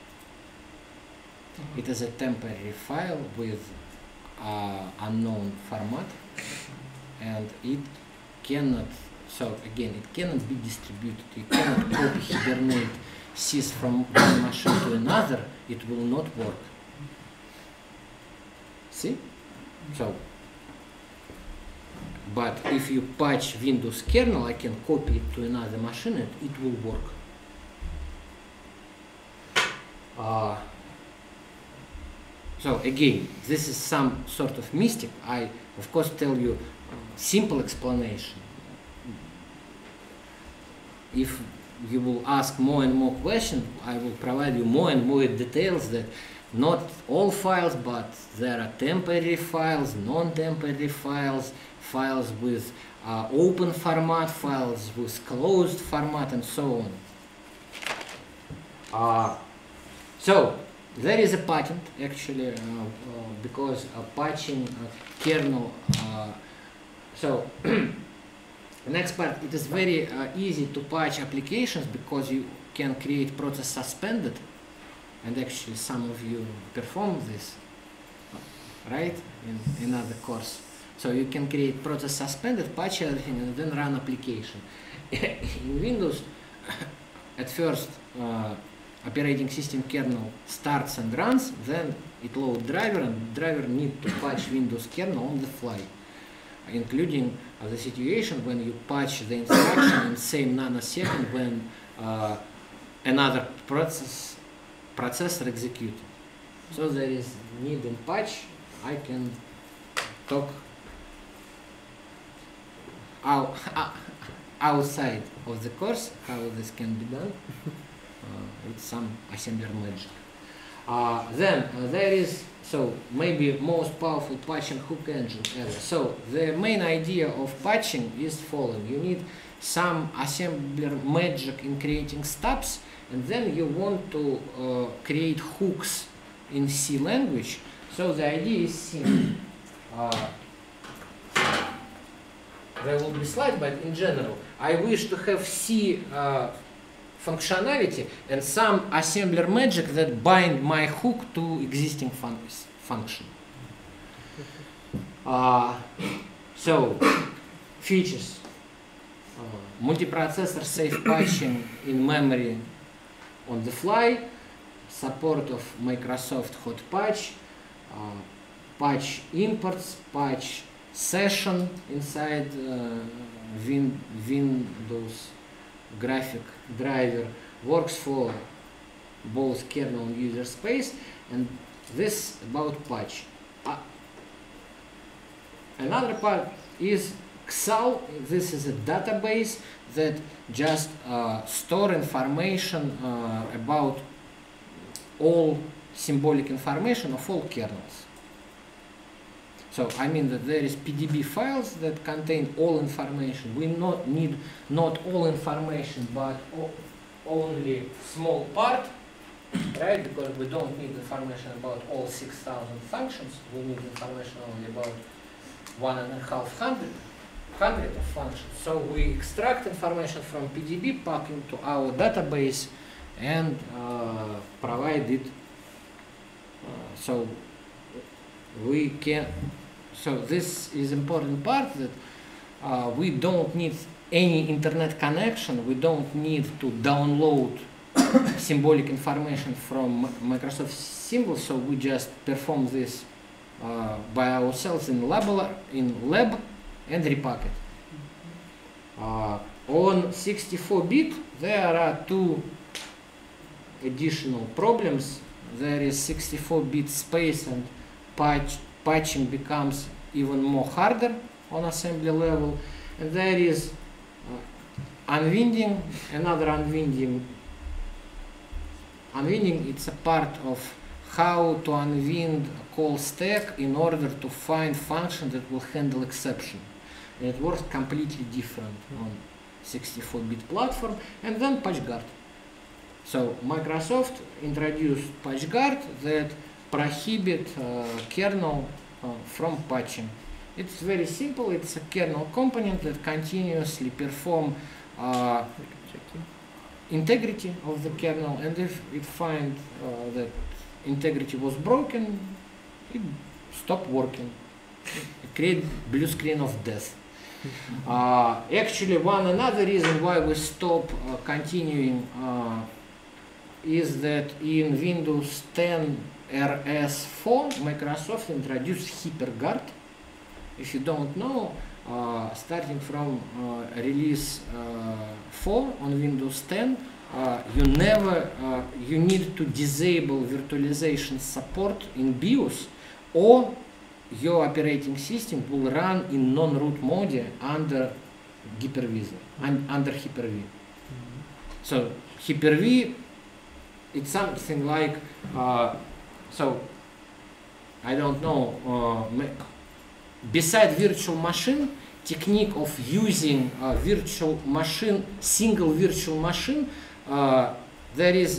It is a temporary file with uh, unknown format, and it cannot, so again, it cannot be distributed. You cannot copy Hibernate sys from one machine to another. It will not work. See? So, but if you patch Windows kernel, I can copy it to another machine and it will work. Uh, so again, this is some sort of mystic. I, of course, tell you a simple explanation. If you will ask more and more questions, I will provide you more and more details that not all files, but there are temporary files, non-temporary files, files with uh, open format, files with closed format, and so on. Uh, so, there is a patent, actually, uh, uh, because uh, patching uh, kernel, uh, so, the next part, it is very uh, easy to patch applications because you can create process suspended, and actually some of you perform this, right, in another course. So you can create process suspended, patch everything, and then run application. In Windows, at first, uh, operating system kernel starts and runs, then it loads driver, and driver need to patch Windows kernel on the fly, including uh, the situation when you patch the instruction in same nanosecond when uh, another process processor executed. So there is need in patch. I can talk out, outside of the course how this can be done uh, with some assembler magic. Uh, then uh, there is, so maybe most powerful patching hook engine ever. So the main idea of patching is following. You need some assembler magic in creating stubs, and then you want to uh, create hooks in C language. So the idea is simple. Uh, there will be slides, but in general, I wish to have C uh, functionality and some assembler magic that bind my hook to existing fun function. Uh, so, features. Uh, multiprocessor safe patching in memory on the fly, support of Microsoft Hot Patch, uh, patch imports, patch session inside uh, Win Windows graphic driver, works for both kernel and user space, and this about patch. Uh, another part is X A L. This is a database that just uh, store information uh, about all symbolic information of all kernels. So I mean that there is P D B files that contain all information. We not need not all information, but o only small part right? Because we don't need information about all six thousand functions. We need information only about one and a half hundred, hundred of functions. So we extract information from P D B, pack into our database, and uh, provide it. Uh, so we can. So this is important part that uh, we don't need any internet connection. We don't need to download symbolic information from Microsoft Symbols. So we just perform this uh, by ourselves in lab, in lab and repack it. Uh, on sixty-four bit, there are two additional problems. There is sixty-four bit space, and patch, patching becomes even more harder on assembly level. And there is uh, unwinding, another unwinding. Unwinding, it's a part of how to unwind a call stack in order to find function that will handle exception. And it works completely different on sixty-four bit platform. And then PatchGuard. So Microsoft introduced PatchGuard that prohibit uh, kernel uh, from patching. It's very simple. It's a kernel component that continuously perform uh, integrity of the kernel, and if it finds uh, that integrity was broken, it stopped working. It creates blue screen of death. Uh, actually, one another reason why we stop uh, continuing uh, is that in Windows ten R S four, Microsoft introduced HyperGuard. If you don't know, uh, starting from uh, release uh, four on Windows ten, uh, you never uh, you need to disable virtualization support in BIOS, or your operating system will run in non-root mode under Hyper-V, un under Hyper-V. Mm-hmm. So Hyper-V, it's something like uh, so I don't know. Uh, beside virtual machine, technique of using a virtual machine, single virtual machine, uh, there is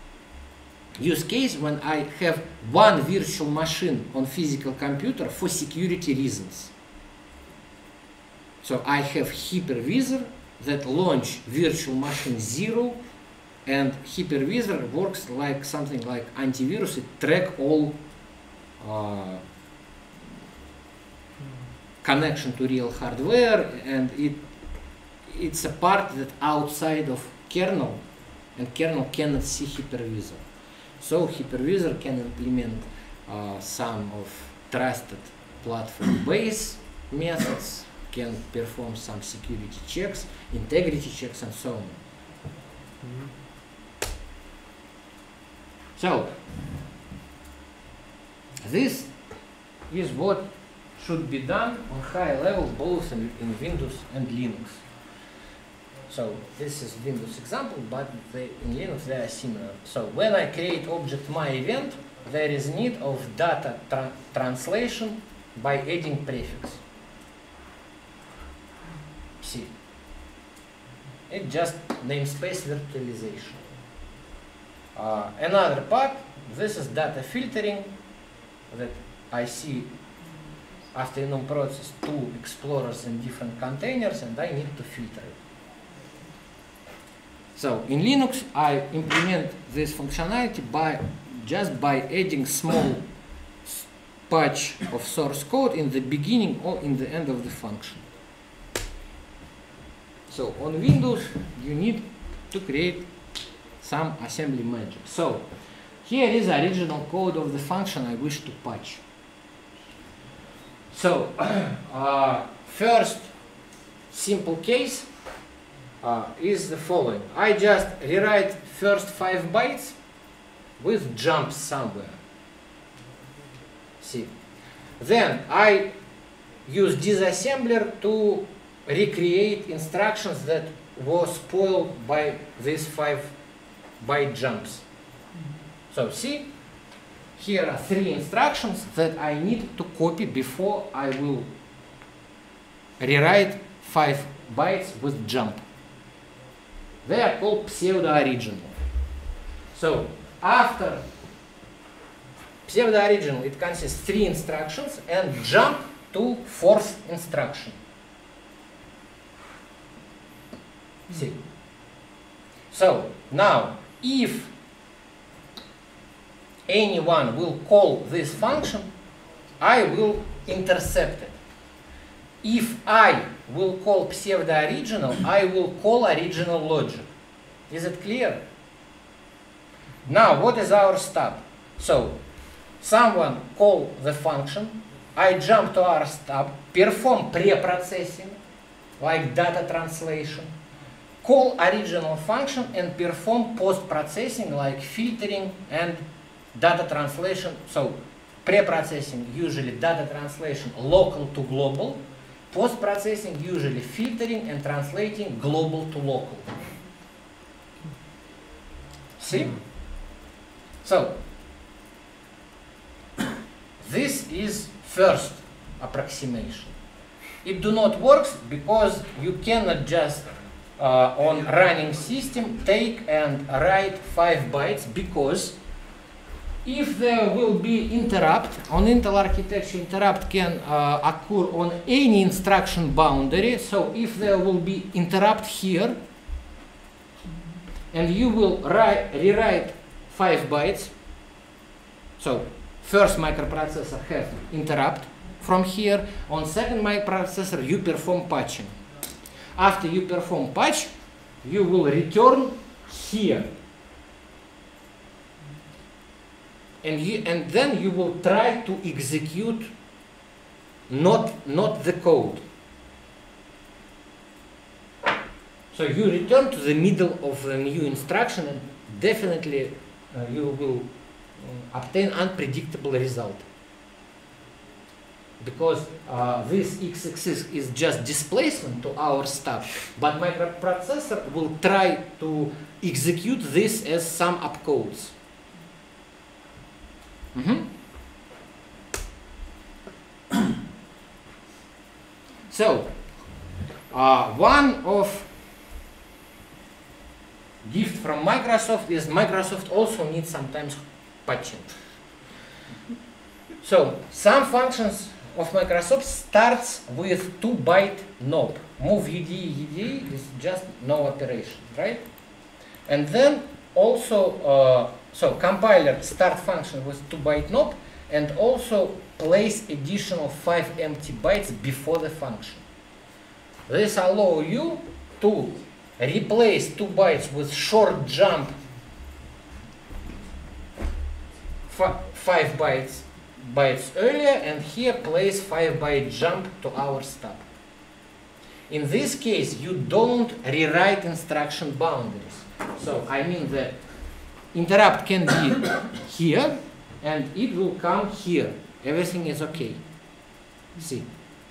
use case when I have one virtual machine on physical computer for security reasons. So I have hypervisor that launch virtual machine zero, and hypervisor works like something like antivirus. It track all uh, connection to real hardware, and it it's a part that outside of kernel, and kernel cannot see hypervisor. So hypervisor can implement uh, some of trusted platform based methods, can perform some security checks, integrity checks, and so on. Mm-hmm. So this is what should be done on high level, both in, in Windows and Linux. So this is Windows example, but they, in Linux they are similar. So when I create object my event, there is need of data tra translation by adding prefix. See, it's just namespace virtualization. Uh, another part, this is data filtering that I see after enum process two explorers in different containers, and I need to filter it. So in Linux, I implement this functionality by just by adding small patch of source code in the beginning or in the end of the function. So on Windows, you need to create some assembly magic. So here is the original code of the function I wish to patch. So uh, first simple case uh, is the following. I just rewrite first five bytes with jumps somewhere. See. Then I use disassembler to recreate instructions that were spoiled by these five byte jumps. So see, here are three instructions that I need to copy before I will rewrite five bytes with jump. They are called pseudo-original. So after pseudo-original, it consists three instructions and jump to fourth instruction. See? So now, if anyone will call this function, I will intercept it. If I will call pseudo-original, I will call original logic. Is it clear? Now, what is our step? So, someone call the function, I jump to our step, perform pre-processing, like data translation, call original function and perform post-processing like filtering and data translation. So pre-processing usually data translation local to global, post-processing usually filtering and translating global to local. See? So this is first approximation. It do not work because you cannot just Uh, on running system take and write five bytes, because if there will be interrupt on Intel architecture, interrupt can uh, occur on any instruction boundary. So if there will be interrupt here and you will write, rewrite five bytes, so first microprocessor have interrupt from here, on second microprocessor you perform patching. After you perform patch, you will return here. And, you, and then you will try to execute not, not the code. So you return to the middle of the new instruction and definitely uh, you will uh, obtain unpredictable result. Because uh, this x-axis is just displacement to our stuff, but microprocessor will try to execute this as some opcodes. Mm-hmm. So, uh, one of gift from Microsoft is Microsoft also needs sometimes patching. So, some functions of Microsoft starts with two byte knob. Move U D E, U D E is just no operation, right? And then also, uh, so compiler start function with two byte knob and also place additional five empty bytes before the function. This allow you to replace two bytes with short jump five bytes bytes earlier, and here place five byte jump to our stub. In this case, you don't rewrite instruction boundaries. So I mean that interrupt can be here and it will come here. Everything is okay. See.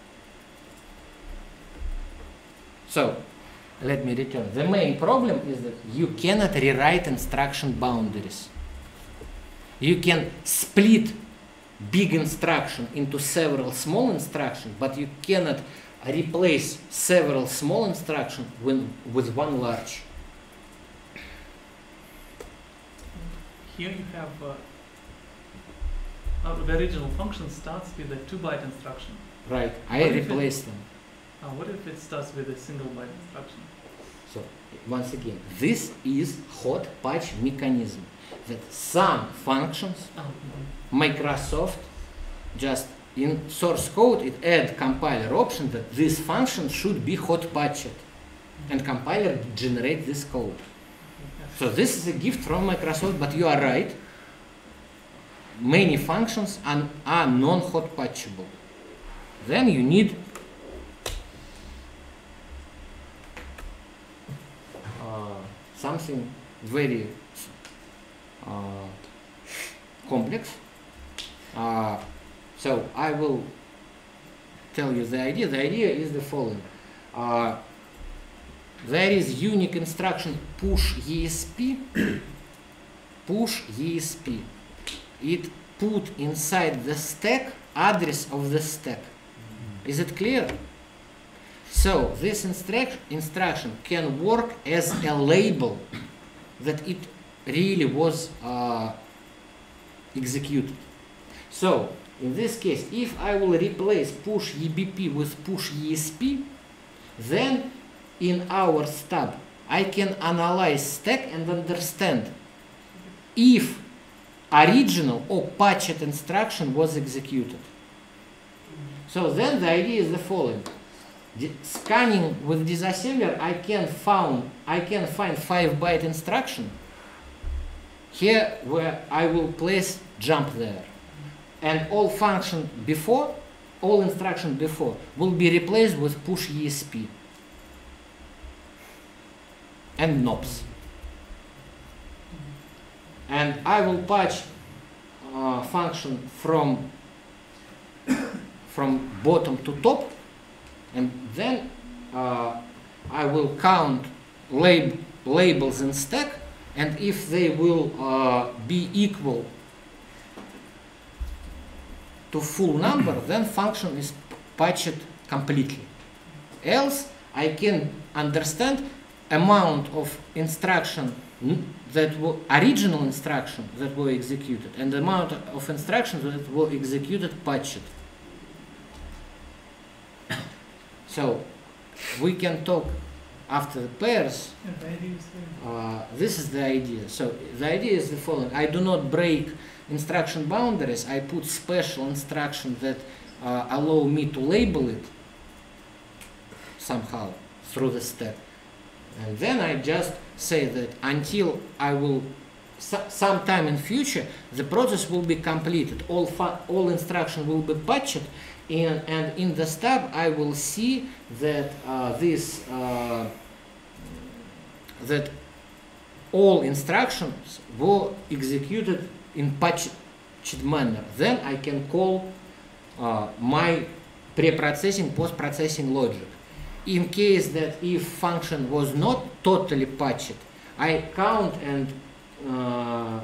So let me return. The main problem is that you cannot rewrite instruction boundaries. You can split big instruction into several small instructions, but you cannot replace several small instructions with, with one large. Here you have uh, uh, the original function starts with a two byte instruction. Right, I What if it- replaced them. Uh, what if it starts with a single byte instruction? So once again, this is hot patch mechanism, that some functions Oh, mhm. Microsoft just in source code it add compiler option that this function should be hot patched, and compiler generate this code. Okay. So this is a gift from Microsoft, but you are right. Many functions are, are non-hot patchable. Then you need uh, something very uh, complex. Uh, so I will tell you the idea. The idea is the following. Uh, there is unique instruction push E S P. Push E S P. It put inside the stack address of the stack. Is it clear? So this instruct instruction can work as a label that it really was uh, executed. So in this case, if I will replace push E B P with push E S P, then in our stub I can analyze stack and understand if original or patched instruction was executed. So then the idea is the following. The scanning with disassembler, I can found I can find five byte instruction here where I will place jump there, and all function before, all instruction before will be replaced with push E S P and knobs, and I will patch uh, function from from bottom to top. And then uh, I will count lab labels in stack, and if they will uh, be equal to full number, then function is patched completely. Else, I can understand amount of instruction that were original instruction that were executed, and the amount of instructions that were executed patched. So we can talk after the pairs. Yeah, the idea is there. Uh, this is the idea. So the idea is the following. I do not break instruction boundaries. I put special instructions that uh, allow me to label it somehow through the stack. And then I just say that until I will, so, sometime in future, the process will be completed. All, all instruction will be patched. In, and in the stub, I will see that uh, this uh, that all instructions were executed in patched manner. Then I can call uh, my pre-processing, post-processing logic. In case that if function was not totally patched, I count and uh,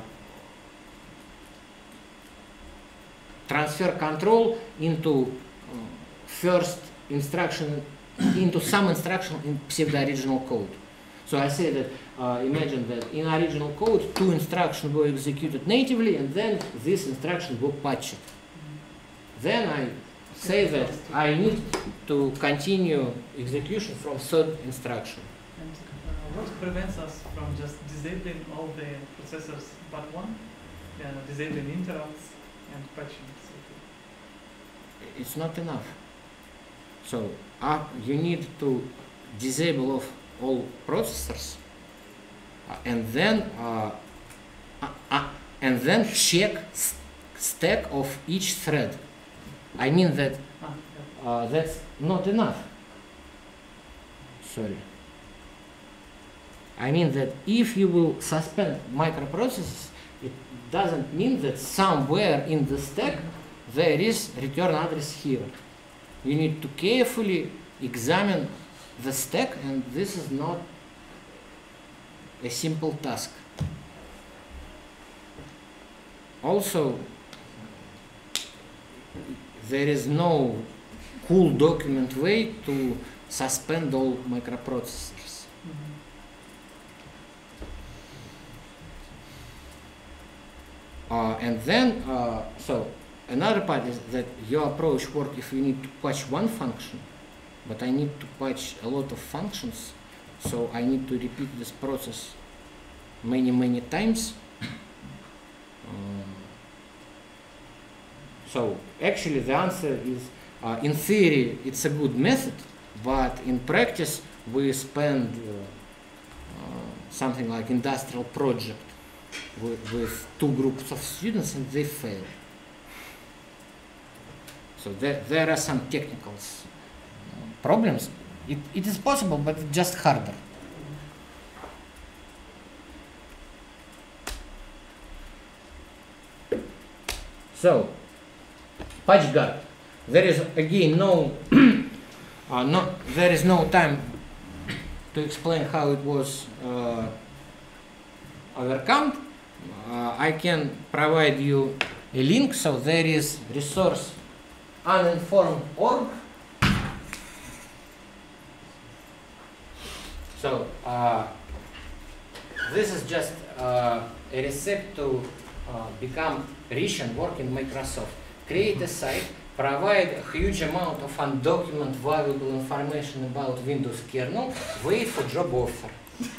transfer control into uh, first instruction, into some instruction in pseudo-original code. So I say that, uh, imagine that in original code, two instructions were executed natively, and then these instructions were patched. Then I say that I need to continue execution from third instruction. And uh, what prevents us from just disabling all the processors but one, uh, disabling interrupts and patching? It's not enough. So uh, you need to disable off all processors, uh, and then uh, uh, uh, and then check st stack of each thread. I mean that Ah, yeah. uh, that's not enough. Sorry. I mean that if you will suspend microprocessors, it doesn't mean that somewhere in the stack there is return address here. You need to carefully examine the stack, and this is not a simple task. Also, there is no cool document way to suspend all microprocessors. Mhm. Uh, and then, uh, so another part is that your approach works if you need to patch one function, but I need to patch a lot of functions, so I need to repeat this process many, many times. Um, so actually the answer is, uh, in theory, it's a good method, but in practice we spend uh, uh, something like industrial project with, with two groups of students, and they fail. So there, there are some technical uh, problems. It, it is possible, but it's just harder. So, patch guard. There is again no, uh, no, there is no time to explain how it was uh, overcome. Uh, I can provide you a link. So there is resource uninformed dot org. So uh, this is just uh, a recipe to uh, become rich and work in Microsoft. Create a site, provide a huge amount of undocumented valuable information about Windows kernel, wait for job offer.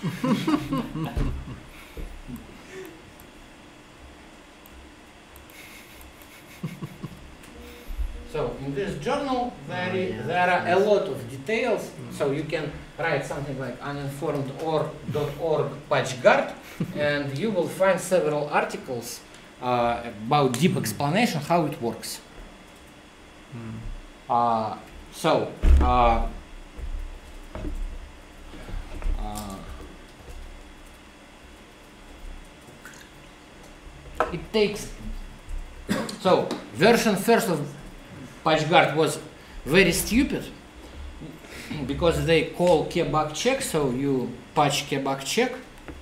So in this journal there, Oh, i- yeah. there are a lot of details, so you can write something like uninformed dot org patch guard and you will find several articles uh, about deep explanation how it works. Uh, so, uh, uh, it takes, so version first of PatchGuard was very stupid because they call kebug check, so you patch kebug check,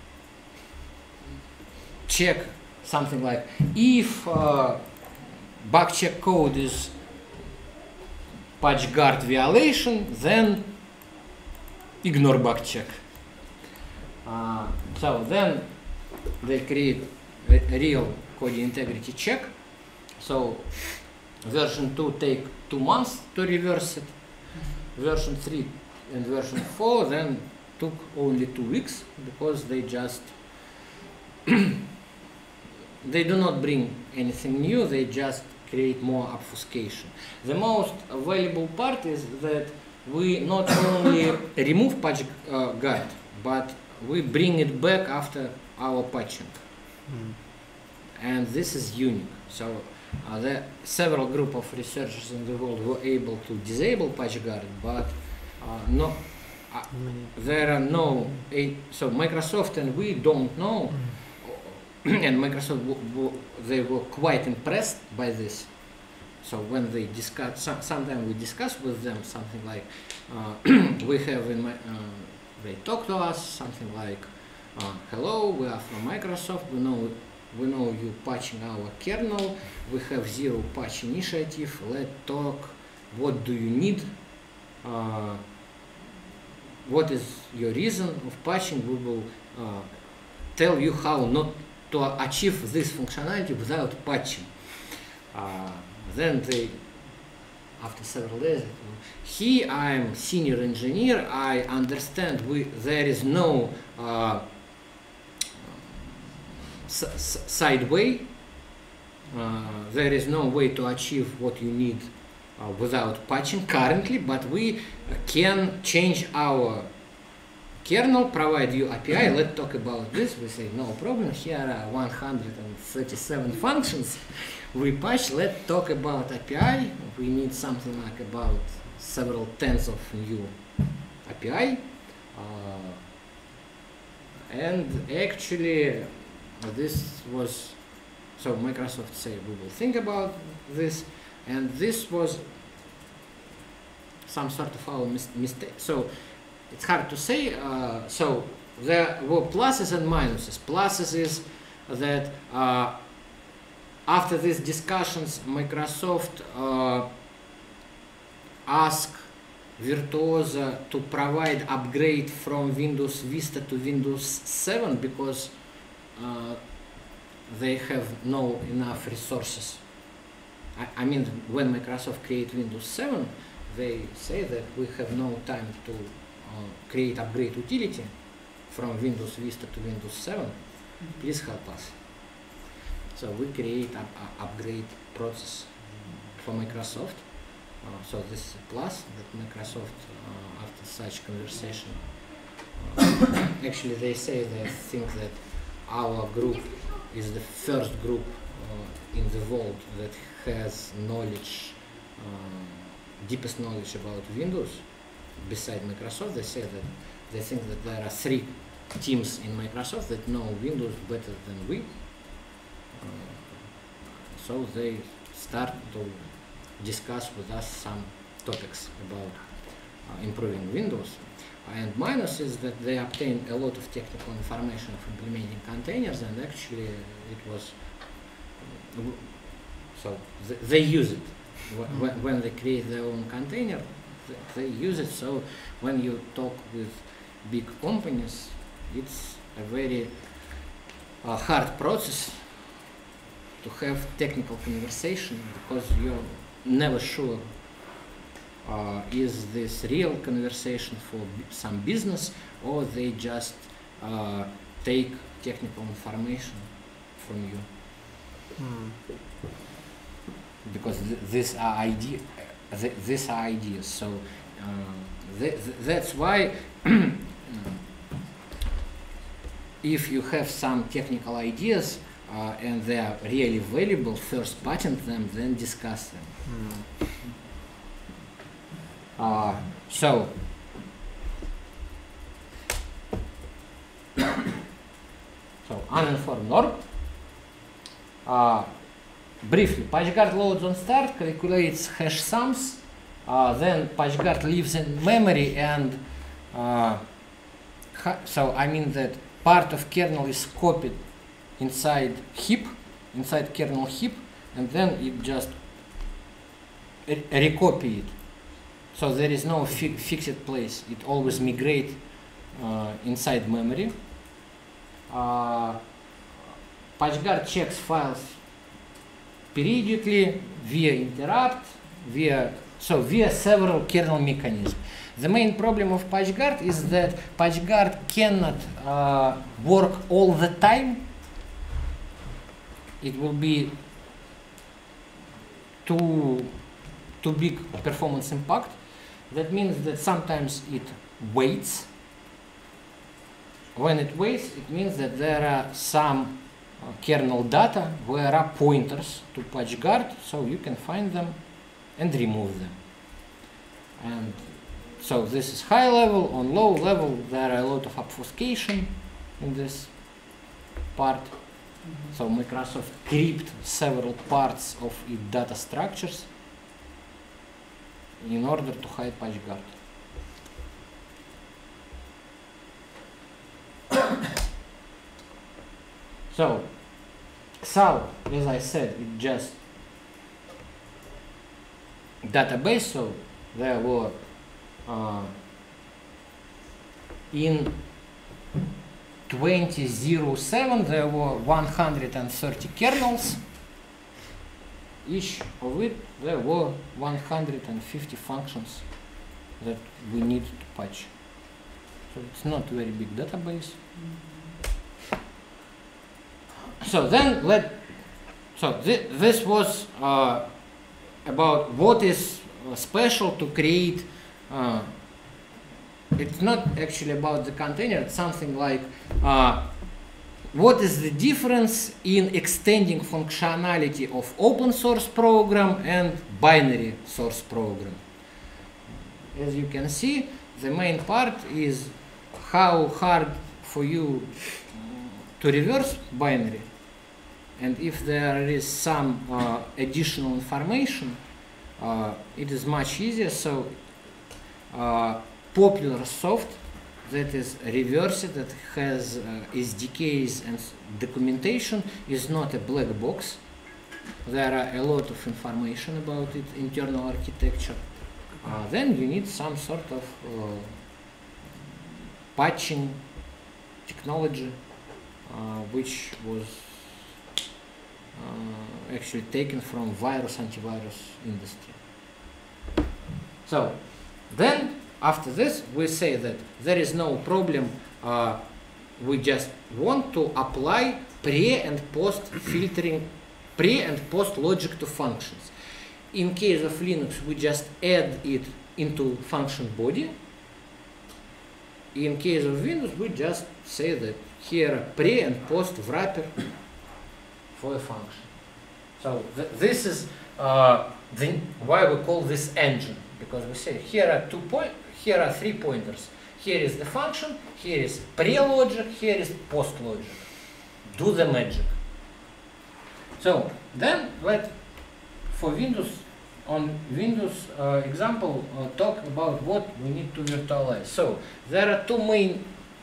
check something like if uh, bug check code is PatchGuard violation, then ignore bug check. Uh, so then they create a, a real code integrity check. So version two take two months to reverse it. Version three and version four then took only two weeks because they just they do not bring anything new, they just create more obfuscation. The most valuable part is that we not only remove patch uh, guard, but we bring it back after our patching. And this is unique. So uh, there are several group of researchers in the world were able to disable PatchGuard, but uh, no, uh, there are no, a, so Microsoft and we don't know, and Microsoft, w w they were quite impressed by this. So when they discuss, so, sometimes we discuss with them something like, uh, we have in my, uh, they talk to us something like, uh, hello, we are from Microsoft, we know we know you patching our kernel, we have zero patch initiative, let's talk, what do you need, uh, what is your reason of patching, we will uh, tell you how not to achieve this functionality without patching. Uh, then they, after several days, here I am senior engineer, I understand we, there is no uh, S side way, uh, there is no way to achieve what you need uh, without patching currently, but we uh, can change our kernel, provide you A P I, let's talk about this. We say no problem, here are one hundred thirty-seven functions, we patch, let's talk about A P I, we need something like about several tens of new A P I, uh, and actually this was, so Microsoft say we will think about this, and this was some sort of our mis mistake. So it's hard to say. Uh, so there were pluses and minuses. Pluses is that uh, after these discussions, Microsoft uh, asked Virtuoso to provide upgrade from Windows Vista to Windows seven because Uh, they have no enough resources. I, I mean, when Microsoft create Windows seven, they say that we have no time to uh, create upgrade utility from Windows Vista to Windows seven. Please help us. So we create an upgrade process for Microsoft. Uh, so this is a plus that Microsoft, uh, after such conversation, uh, actually they say they think that our group is the first group uh, in the world that has knowledge, uh, deepest knowledge about Windows. Beside Microsoft, they say that they think that there are three teams in Microsoft that know Windows better than we. Uh, so they start to discuss with us some topics about uh, improving Windows. And minus is that they obtain a lot of technical information of implementing containers, and actually it was, so th they use it. Wh when they create their own container, th they use it. So when you talk with big companies, it's a very uh, hard process to have technical conversation, because you're never sure uh, is this real conversation for b some business, or they just uh, take technical information from you. Hmm. Because th these are idea, th these are ideas. So uh, th th that's why if you have some technical ideas uh, and they are really valuable, first patent them, then discuss them. Hmm. Uh, so so uninformed norm. Uh, Briefly, PatchGuard loads on start, calculates hash sums, uh, then PatchGuard lives in memory, and uh, so I mean that part of kernel is copied inside heap, inside kernel heap, and then it just re recopy it. So there is no fi fixed place. It always migrate uh, inside memory. Uh, PatchGuard checks files periodically via interrupt, via so via several kernel mechanisms. The main problem of PatchGuard is that PatchGuard cannot uh, work all the time. It will be too too big performance impact. That means that sometimes it waits. When it waits, it means that there are some Uh, kernel data where are pointers to PatchGuard, so you can find them and remove them. And so this is high level. On low level, there are a lot of obfuscation in this part. Mhm. So Microsoft crypted several parts of its data structures in order to hide PatchGuard. So, X A L, as I said, it's just database. So there were uh, in twenty oh seven there were one hundred thirty kernels. Each of it there were one hundred fifty functions that we need to patch. So it's not a very big database. So then let, so th this was uh, about what is uh, special to create, uh, it's not actually about the container, it's something like uh, what is the difference in extending functionality of open source program and binary source program. As you can see, the main part is how hard for you to reverse binary, and if there is some uh, additional information, uh, it is much easier. So uh, popular soft that is reversed, that has uh, S D Ks and documentation, is not a black box. There are a lot of information about its internal architecture. Uh, then you need some sort of uh, patching technology, uh, which was uh, actually taken from virus antivirus industry. So then after this we say that there is no problem, uh, we just want to apply pre and post filtering, pre and post logic to functions. In case of Linux we just add it into function body. In case of Windows we just say that here pre and post wrapper for a function. So th this is uh, the, why we call this engine, because we say here are two point, here are three pointers. Here is the function, here is pre-logic, here is post-logic. Do the magic. So then let, for Windows, on Windows uh, example, uh, talk about what we need to virtualize. So there are two main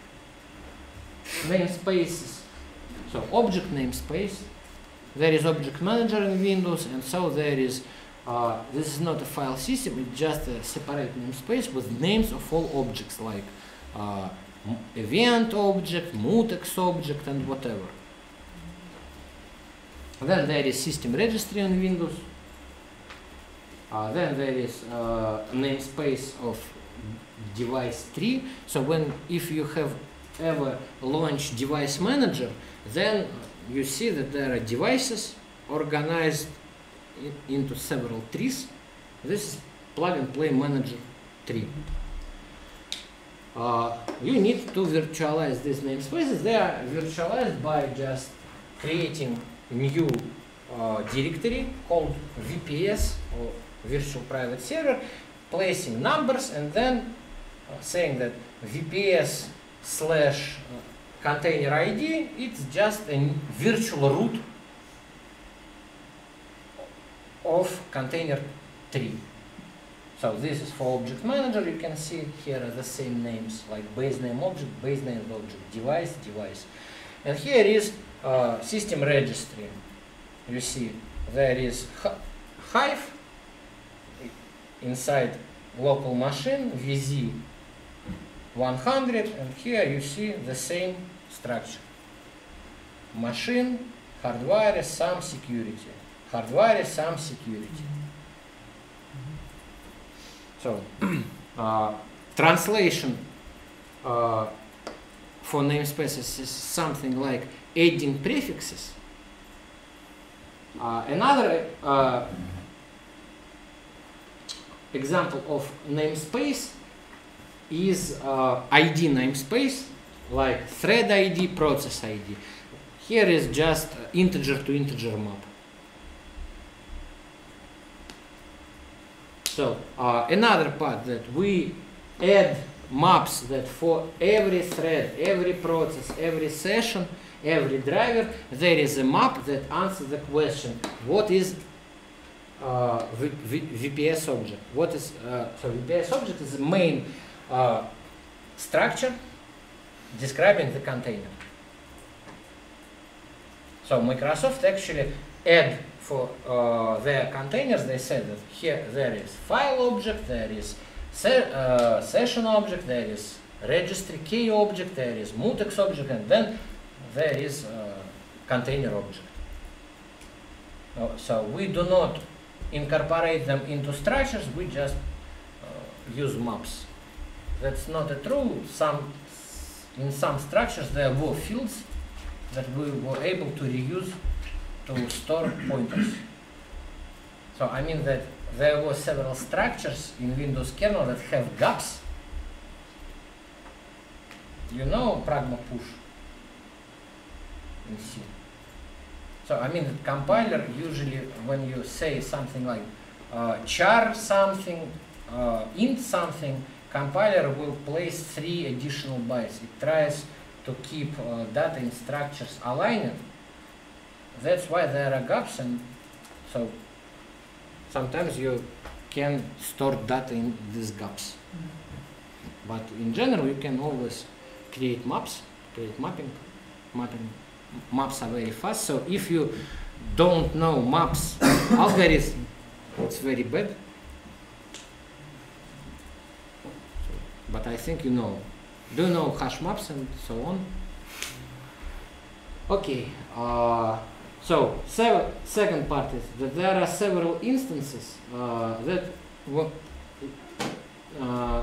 namespaces. So object namespace, there is object manager in Windows, and so there is, uh, this is not a file system, it's just a separate namespace with names of all objects like uh, event object, mutex object, and whatever. Then there is system registry on Windows. Uh, then there is uh, namespace of device tree. So when if you have ever launched device manager, then you see that there are devices organized in, into several trees. This is plug and play manager tree. Uh, you need to virtualize these namespaces. They are virtualized by just creating a new uh, directory called V P S or virtual private server, placing numbers and then uh, saying that V P S slash uh, container I D, it's just a virtual root of container tree. So this is for object manager. You can see here are the same names like base name object, base name object, device, device. And here is uh, system registry. You see there is Hive inside local machine V Z one hundred, and here you see the same structure. Machine, hardware, some security. Hardware, some security. So, uh, translation uh, for namespaces is something like adding prefixes. Uh, another uh, example of namespace is uh, I D namespace, like thread I D, process I D. Here is just integer to integer map. So uh, another part that we add maps that for every thread, every process, every session, every driver, there is a map that answers the question, what is uh, v v VPS object? What is, uh, so V P S object is the main uh, structure describing the container. So Microsoft actually add for uh, their containers, they said that here there is file object, there is se uh, session object, there is registry key object, there is mutex object, and then there is uh, container object. Uh, so we do not incorporate them into structures, we just uh, use maps. That's not a true. Some in some structures there were fields that we were able to reuse to store pointers. So I mean that there were several structures in Windows kernel that have gaps. You know pragma push in C. So I mean that compiler usually when you say something like uh, char something, uh, int something, compiler will place three additional bytes. It tries to keep uh, data in structures aligned. That's why there are gaps, and so sometimes you can store data in these gaps. But in general, you can always create maps, create mapping. Mapping maps are very fast. So if you don't know maps algorithm, it's very bad. But I think you know. Do you know hash maps and so on? Okay. Uh, so sev second part is that there are several instances uh, that uh,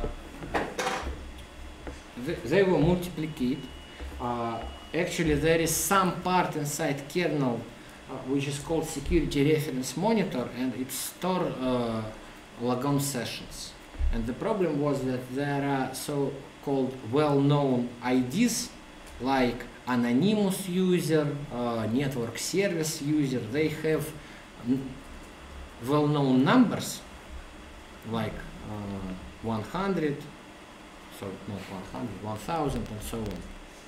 th they will multiplicate. Uh, actually, there is some part inside kernel uh, which is called security reference monitor, and it stores uh, logon sessions. And the problem was that there are so-called well-known I Ds like anonymous user, uh, network service user. They have well-known numbers like uh, one hundred, so not one hundred, one thousand, and so on.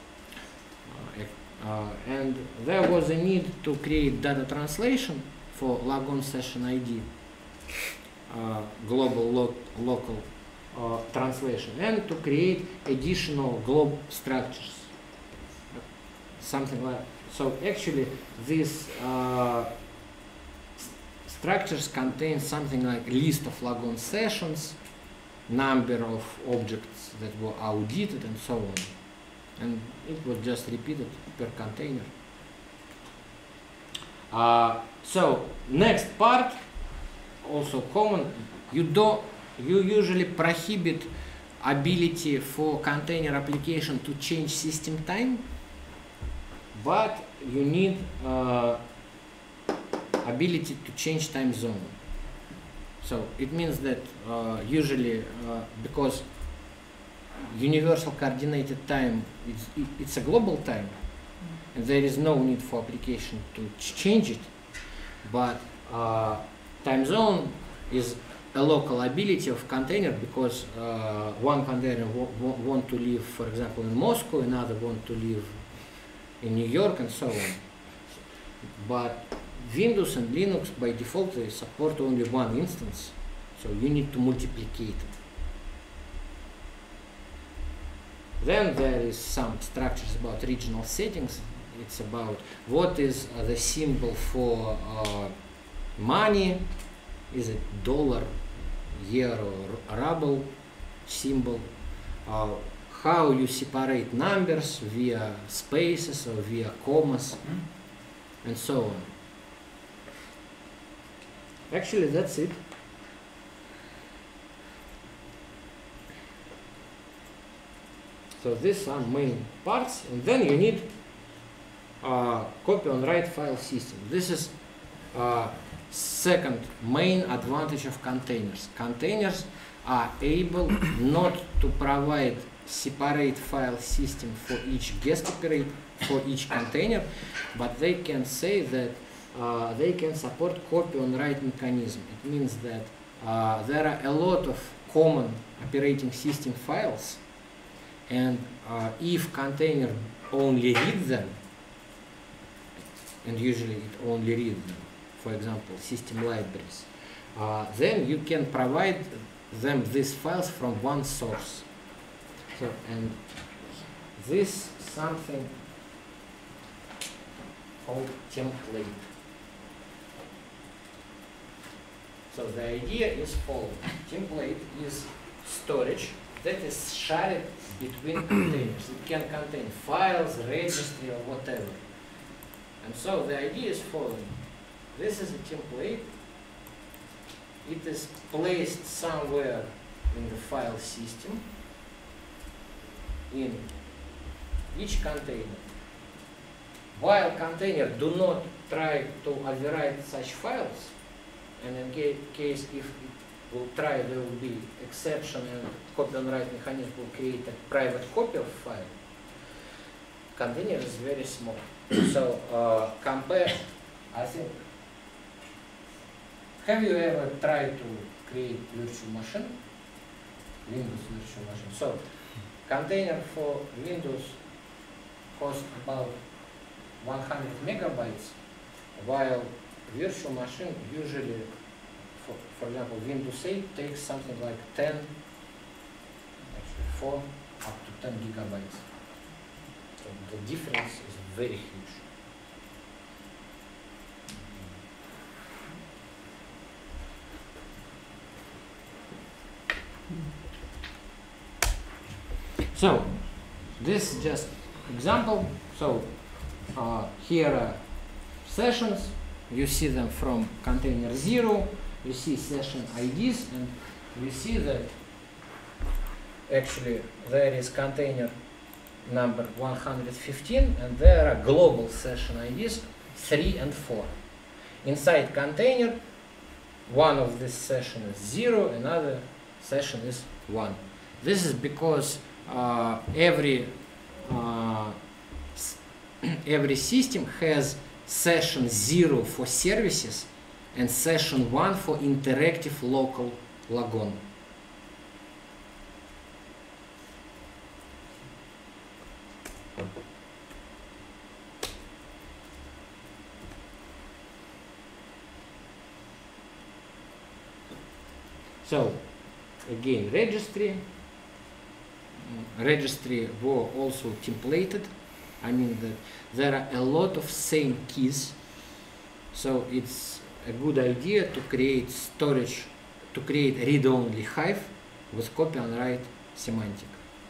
Uh, uh, and there was a need to create data translation for logon session I D. Uh, global lo local uh, translation, and to create additional glob structures, something like so. Actually, these uh, st structures contain something like list of logon sessions, number of objects that were audited and so on. And it was just repeated per container. Uh, so next part, also common, you don't, you usually prohibit ability for container application to change system time, but you need uh, ability to change time zone. So it means that uh, usually uh, because universal coordinated time it's, it, it's a global time and there is no need for application to ch change it, but uh, time zone is a local ability of container because uh, one container want to live, for example, in Moscow, another want to live in New York, and so on. But Windows and Linux by default they support only one instance, so you need to multiplicate it. Then there is some structures about regional settings. It's about what is uh, the symbol for uh, money. Is it dollar, euro, ruble symbol? Uh, how you separate numbers via spaces or via commas, and so on. Actually, that's it. So these are main parts, and then you need uh, copy on write file system. This is uh, second main advantage of containers. Containers are able not to provide separate file system for each guest operator, for each container, but they can say that uh, they can support copy on write mechanism. It means that uh, there are a lot of common operating system files, and uh, if container only read them, and usually it only reads them, for example, system libraries, uh, then you can provide them these files from one source. So, and this something called template. So the idea is following. Template is storage that is shared between containers. It can contain files, registry, or whatever. And so the idea is following. This is a template. It is placed somewhere in the file system in each container. While container do not try to overwrite such files, and in ca case if it will try, there will be exception and copy on write mechanism will create a private copy of file. Container is very small. So uh, compare, I think, have you ever tried to create virtual machine? Windows virtual machine. So container for Windows costs about one hundred megabytes, while virtual machine usually, for, for example, Windows eight takes something like ten, actually four, up to ten gigabytes. So the difference is very huge. So this is just example. So uh, here are sessions. You see them from container zero. You see session I Ds, and you see that actually there is container number one hundred fifteen, and there are global session I Ds three and four. Inside container, one of this session is zero, another session is one. This is because uh, every uh, every system has session zero for services and session one for interactive local logon. So again, registry. Registry were also templated. I mean that there are a lot of same keys, so it's a good idea to create storage, to create read-only Hive with copy and write semantic.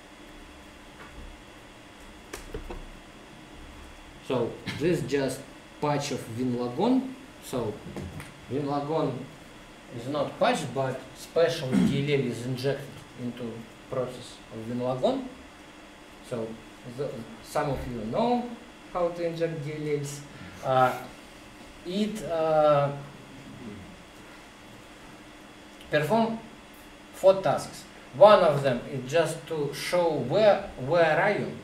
So this is just patch of WinLagon. So WinLagon is not patched, but special D L L is injected into process of WinLagon. So the, some of you know how to inject D L Ls. Uh, it uh, perform four tasks. One of them is just to show where where are you.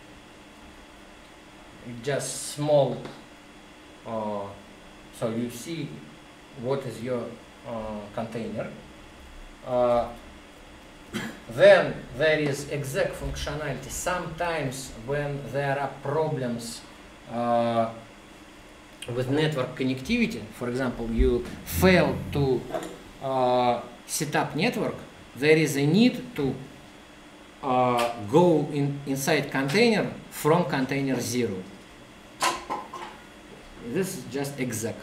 It's just small, uh, so you see what is your uh, container. Uh, then there is exec functionality. Sometimes when there are problems uh, with network connectivity, for example, you fail to uh, set up network, there is a need to uh, go in, inside container from container zero. This is just exec.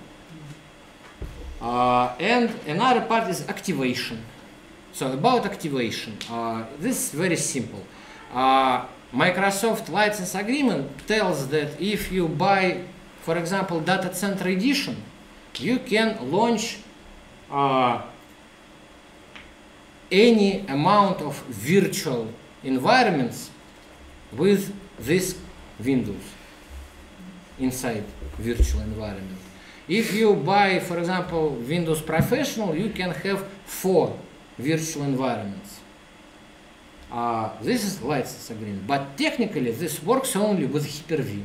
Uh, and another part is activation. So about activation, uh, this is very simple. Uh, Microsoft license agreement tells that if you buy, for example, Data Center Edition, you can launch uh, any amount of virtual environments with this Windows inside virtual environment. If you buy, for example, Windows Professional, you can have four virtual environments. Uh, this is license agreement, but technically this works only with Hyper-V.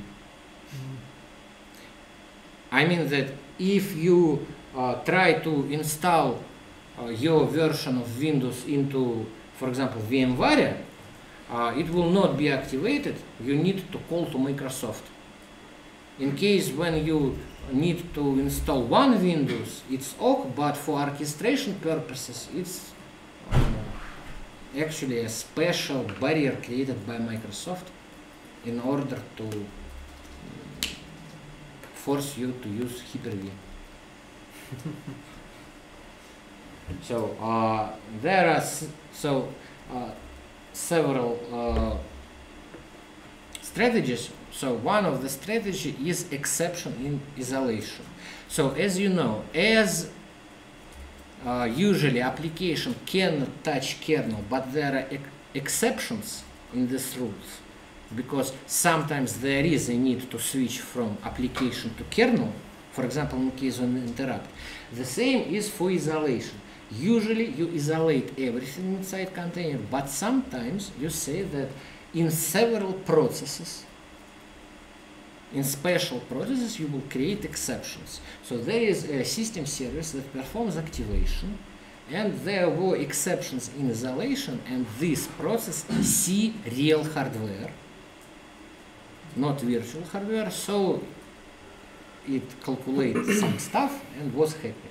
I mean that if you uh, try to install uh, your version of Windows into, for example, VMware, uh, it will not be activated. You need to call to Microsoft. In case when you need to install one Windows, it's OK, but for orchestration purposes, it's uh, actually a special barrier created by Microsoft in order to force you to use Hyper-V. So uh, there are s so uh, several uh, strategies. So one of the strategy is exception in isolation. So as you know, as uh, usually application cannot touch kernel, but there are ex exceptions in these rules, because sometimes there is a need to switch from application to kernel, for example, in case of an interrupt. The same is for isolation. Usually you isolate everything inside container, but sometimes you say that in several processes, in special processes, you will create exceptions. So there is a system service that performs activation, and there were exceptions in isolation, and this process see real hardware, not virtual hardware, so it calculates some stuff and was happy.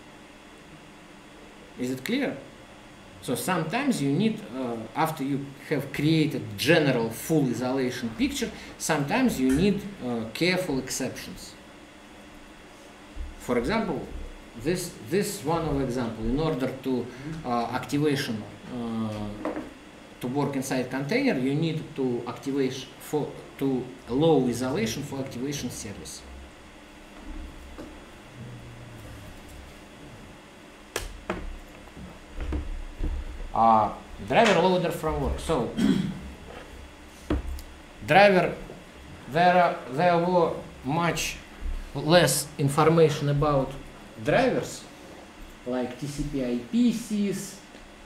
Is it clear? So sometimes you need, uh, after you have created general full isolation picture, sometimes you need uh, careful exceptions. For example, this this one of example. In order to uh, activation uh, to work inside container, you need to activate for to allow isolation for activation service. Uh, driver loader framework. So driver, there are, there were much less information about drivers like T C P I P, C I S,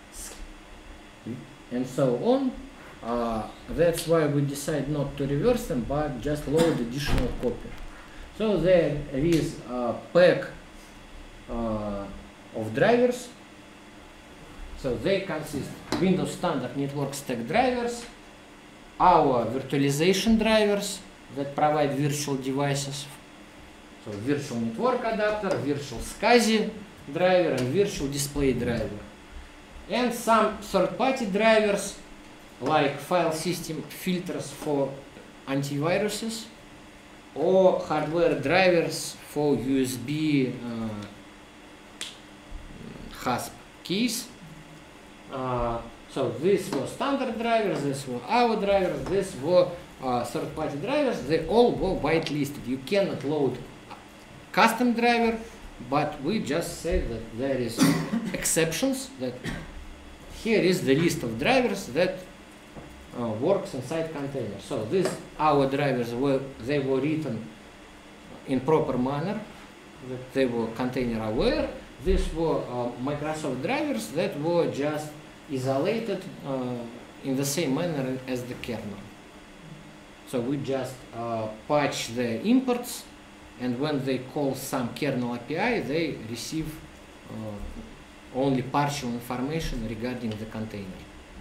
and so on. Uh, that's why we decide not to reverse them, but just load additional copy. So there is a pack uh, of drivers. So they consist of Windows Standard Network Stack drivers, our virtualization drivers that provide virtual devices, so virtual network adapter, virtual SCSI driver, and virtual display driver, and some third-party drivers like file system filters for antiviruses or hardware drivers for U S B uh, H A S P keys. uh, so this was standard drivers, this were our drivers, this were uh, third-party drivers. They all were whitelisted. You cannot load custom driver, but we just said that there is exceptions. That here is the list of drivers that uh, works inside container. So these our drivers were they were written in proper manner, that they were container aware. These were uh, Microsoft drivers that were just isolated uh, in the same manner as the kernel. So we just uh, patch the imports, and when they call some kernel A P I, they receive uh, only partial information regarding the container.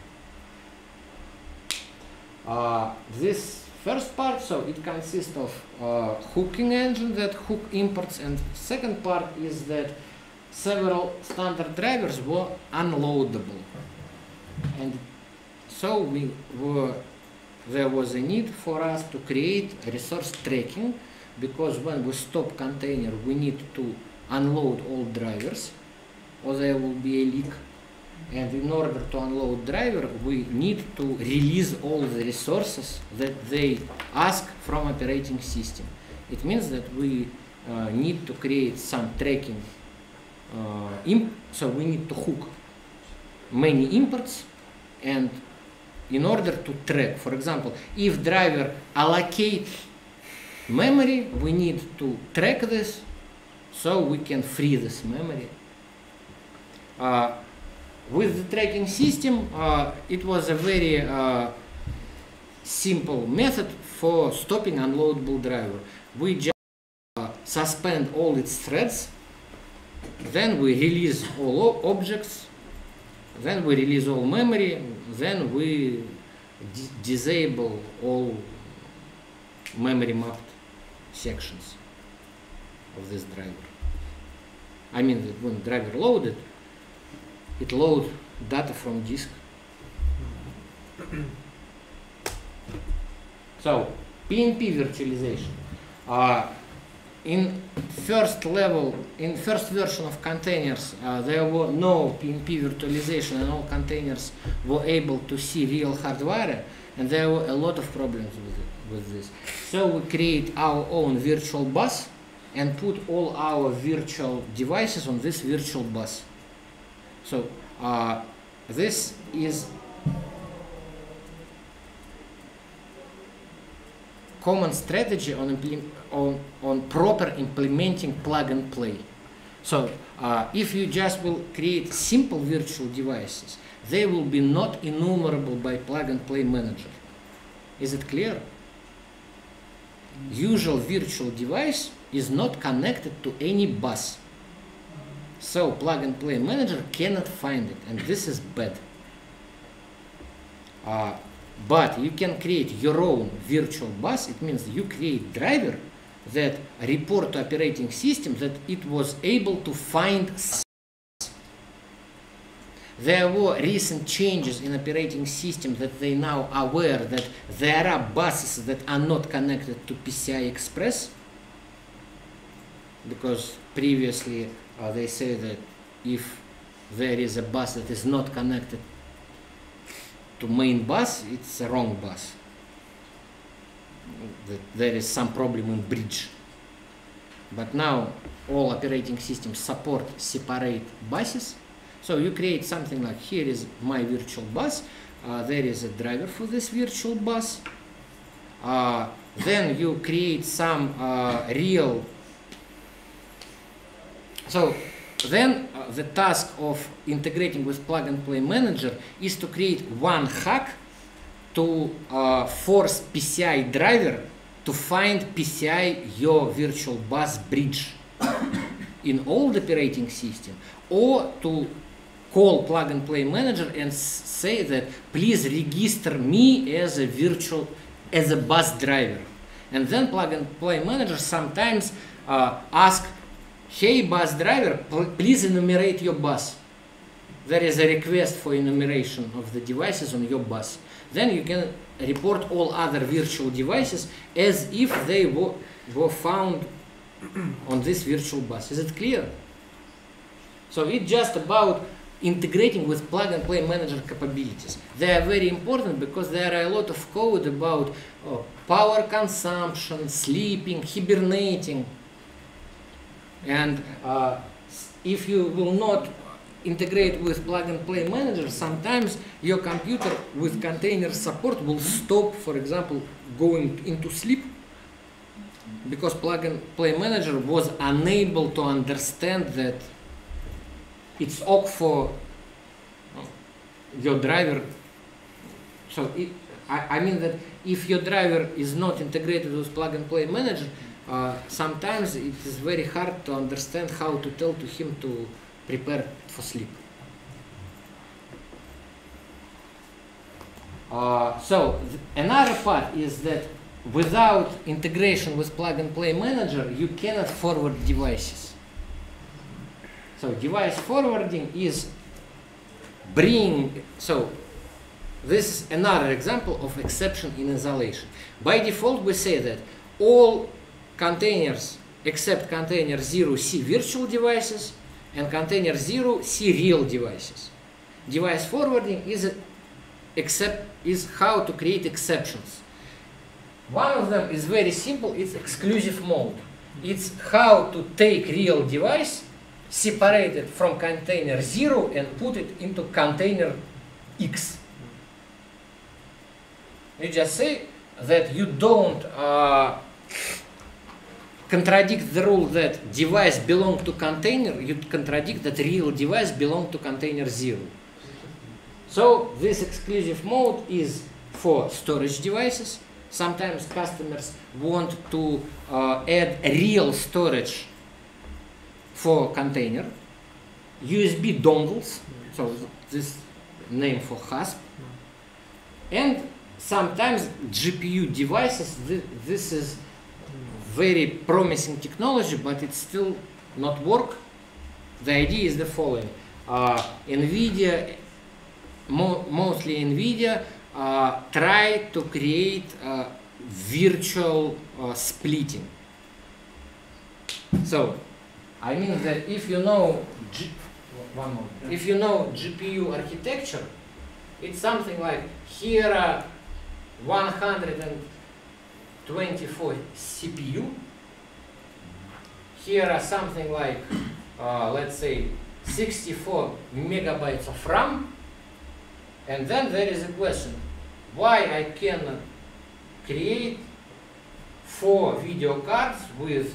Uh, this first part, so it consists of uh, hooking engine that hook imports, and second part is that several standard drivers were unloadable, and so we were there was a need for us to create resource tracking, because when we stop container we need to unload all drivers or there will be a leak, and in order to unload driver we need to release all the resources that they ask from operating system. It means that we uh, need to create some tracking uh, imp so we need to hook many imports, and in order to track, for example, if driver allocate memory, we need to track this so we can free this memory. Uh, with the tracking system, uh, it was a very uh, simple method for stopping unloadable driver. We just uh, suspend all its threads, then we release all objects, then we release all memory, then we di disable all memory mapped sections of this driver. I mean that when driver loaded, it loads data from disk. So P N P virtualization. Uh, in first level, in first version of containers, uh, there were no P N P virtualization, and all containers were able to see real hardware, and there were a lot of problems with it, with this. So we create our own virtual bus and put all our virtual devices on this virtual bus. So uh, this is common strategy on, on, on proper implementing plug and play. So uh, if you just will create simple virtual devices, they will be not enumerable by plug and play manager. Is it clear? Usual virtual device is not connected to any bus. So plug and play manager cannot find it, and this is bad. Uh, But you can create your own virtual bus. It means you create driver that report to operating system that it was able to find. There were recent changes in operating system that they now aware that there are buses that are not connected to P C I Express, because previously uh, they say that if there is a bus that is not connected to main bus, it's a wrong bus. That there is some problem in bridge. But now all operating systems support separate buses. So you create something like, here is my virtual bus. Uh, there is a driver for this virtual bus. Uh, then you create some uh, real. So then uh, the task of integrating with plug and play manager is to create one hack to uh, force P C I driver to find P C I your virtual bus bridge in old operating system, or to call plug and play manager and say that please register me as a virtual as a bus driver, and then plug and play manager sometimes uh, ask, hey bus driver, please enumerate your bus. There is a request for enumeration of the devices on your bus. Then you can report all other virtual devices as if they were, were found on this virtual bus. Is it clear? So it's just about integrating with plug-and-play manager capabilities. They are very important because there are a lot of code about uh, power consumption, sleeping, hibernating. And uh, if you will not integrate with plug-and-play manager, sometimes your computer with container support will stop, for example, going into sleep because plug-and-play manager was unable to understand that it's ok for your driver. So it, I, I mean that if your driver is not integrated with plug-and-play manager, uh, sometimes it is very hard to understand how to tell to him to prepare for sleep. Uh, so another part is that without integration with plug-and-play manager, you cannot forward devices. So device forwarding is bringing, so this is another example of exception in isolation. By default, we say that all containers except container zero see virtual devices and container zero see real devices. Device forwarding is a, except is how to create exceptions. One of them is very simple, it's exclusive mode. It's how to take real device, separate it from container zero and put it into container X. You just say that you don't uh, contradict the rule that device belongs to container, you contradict that real device belongs to container zero. So this exclusive mode is for storage devices. Sometimes customers want to uh, add real storage for container, U S B dongles, so this name for H A S P, and sometimes G P U devices. Th this is very promising technology, but it's still not work. The idea is the following: uh, NVIDIA, mo mostly NVIDIA, uh, try to create uh, virtual uh, splitting. So, I mean that if you know G one more, if you know G P U architecture, it's something like here are one hundred twenty-four C P U. Here are something like, uh, let's say, sixty-four megabytes of RAM. And then there is a question, why I cannot create four video cards with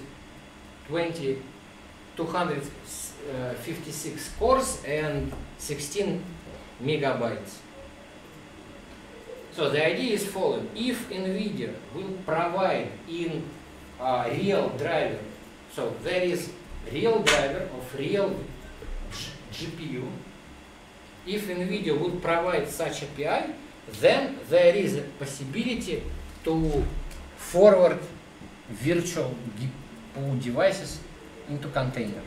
two hundred fifty-six cores and sixteen megabytes. So the idea is following: if NVIDIA will provide in a real driver, so there is real driver of real G P U. If NVIDIA would provide such A P I, then there is a possibility to forward virtual G P U devices into container.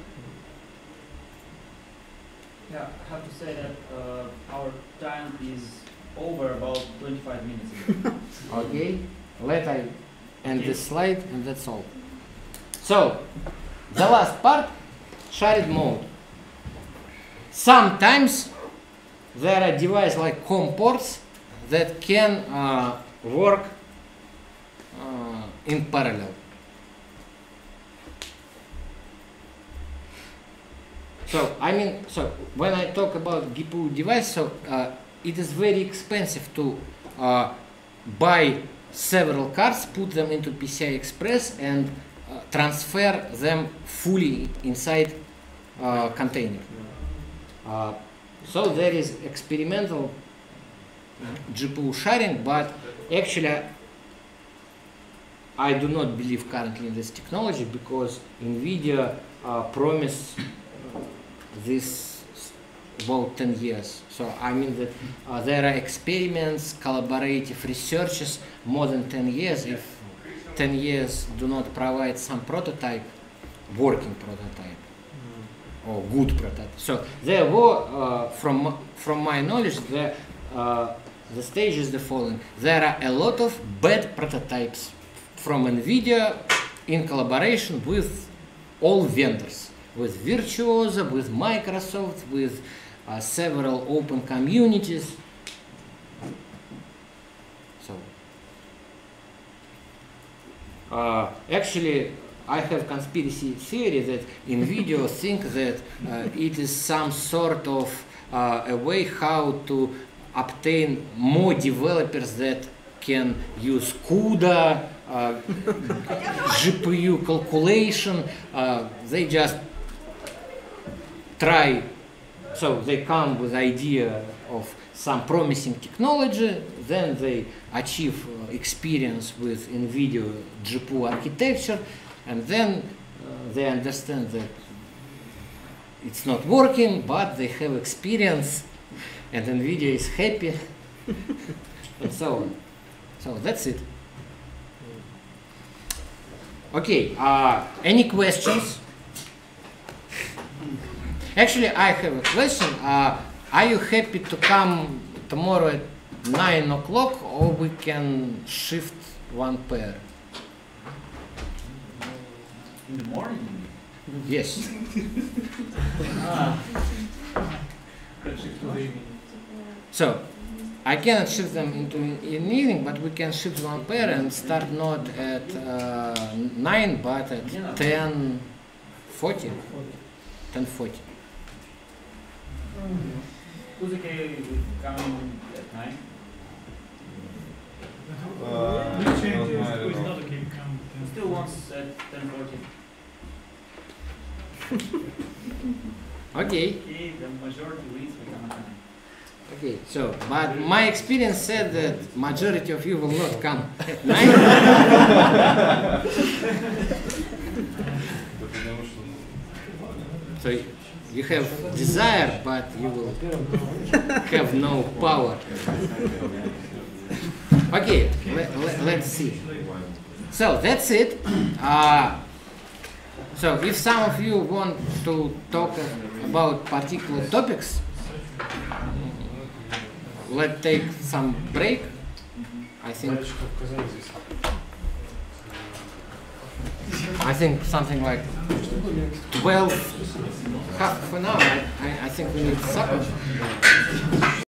Yeah, I have to say that uh, our time is over about twenty-five minutes ago. Okay, let I end this slide and that's all. So, the last part, shared mode. Sometimes there are devices like COM ports that can uh, work uh, in parallel. So, I mean, so when I talk about G P U device, so uh, it is very expensive to uh, buy several cards, put them into P C I Express and uh, transfer them fully inside uh, container. Uh, so there is experimental G P U sharing, but actually I do not believe currently in this technology because NVIDIA uh, promised this about ten years. So I mean that uh, there are experiments, collaborative researches, more than ten years. If ten years do not provide some prototype, working prototype, or good prototype. So there were, uh, from, from my knowledge, the, uh, the stage is the following. There are a lot of bad prototypes from NVIDIA in collaboration with all vendors. With Virtuoso, with Microsoft, with uh, several open communities. So, uh, actually, I have conspiracy theory that NVIDIA think that uh, it is some sort of uh, a way how to obtain more developers that can use CUDA, uh, G P U calculation. Uh, they just try, so they come with idea of some promising technology, then they achieve uh, experience with NVIDIA G P U architecture, and then uh, they understand that it's not working, but they have experience, and NVIDIA is happy, and so on. So that's it. Okay, uh, any questions? Actually, I have a question. Uh, are you happy to come tomorrow at nine o'clock, or we can shift one pair? In the morning? Yes. Ah. So, I cannot shift them into an evening, but we can shift one pair and start not at uh, nine, but at ten forty. ten forty. Who's okay with coming at nine? Uh, Which not changes? mine at Who is all. not okay? Come. Who still wants at ten forty? Okay. Okay, the majority leads, we come at nine. Okay, so, but my experience said that majority of you will not come at nine. So you have desire, but you will have no power. Okay, let, let, let's see. So that's it. Uh, so if some of you want to talk about particular topics, let's take some break. I think I think something like twelve, half an hour. I, I think we need supper.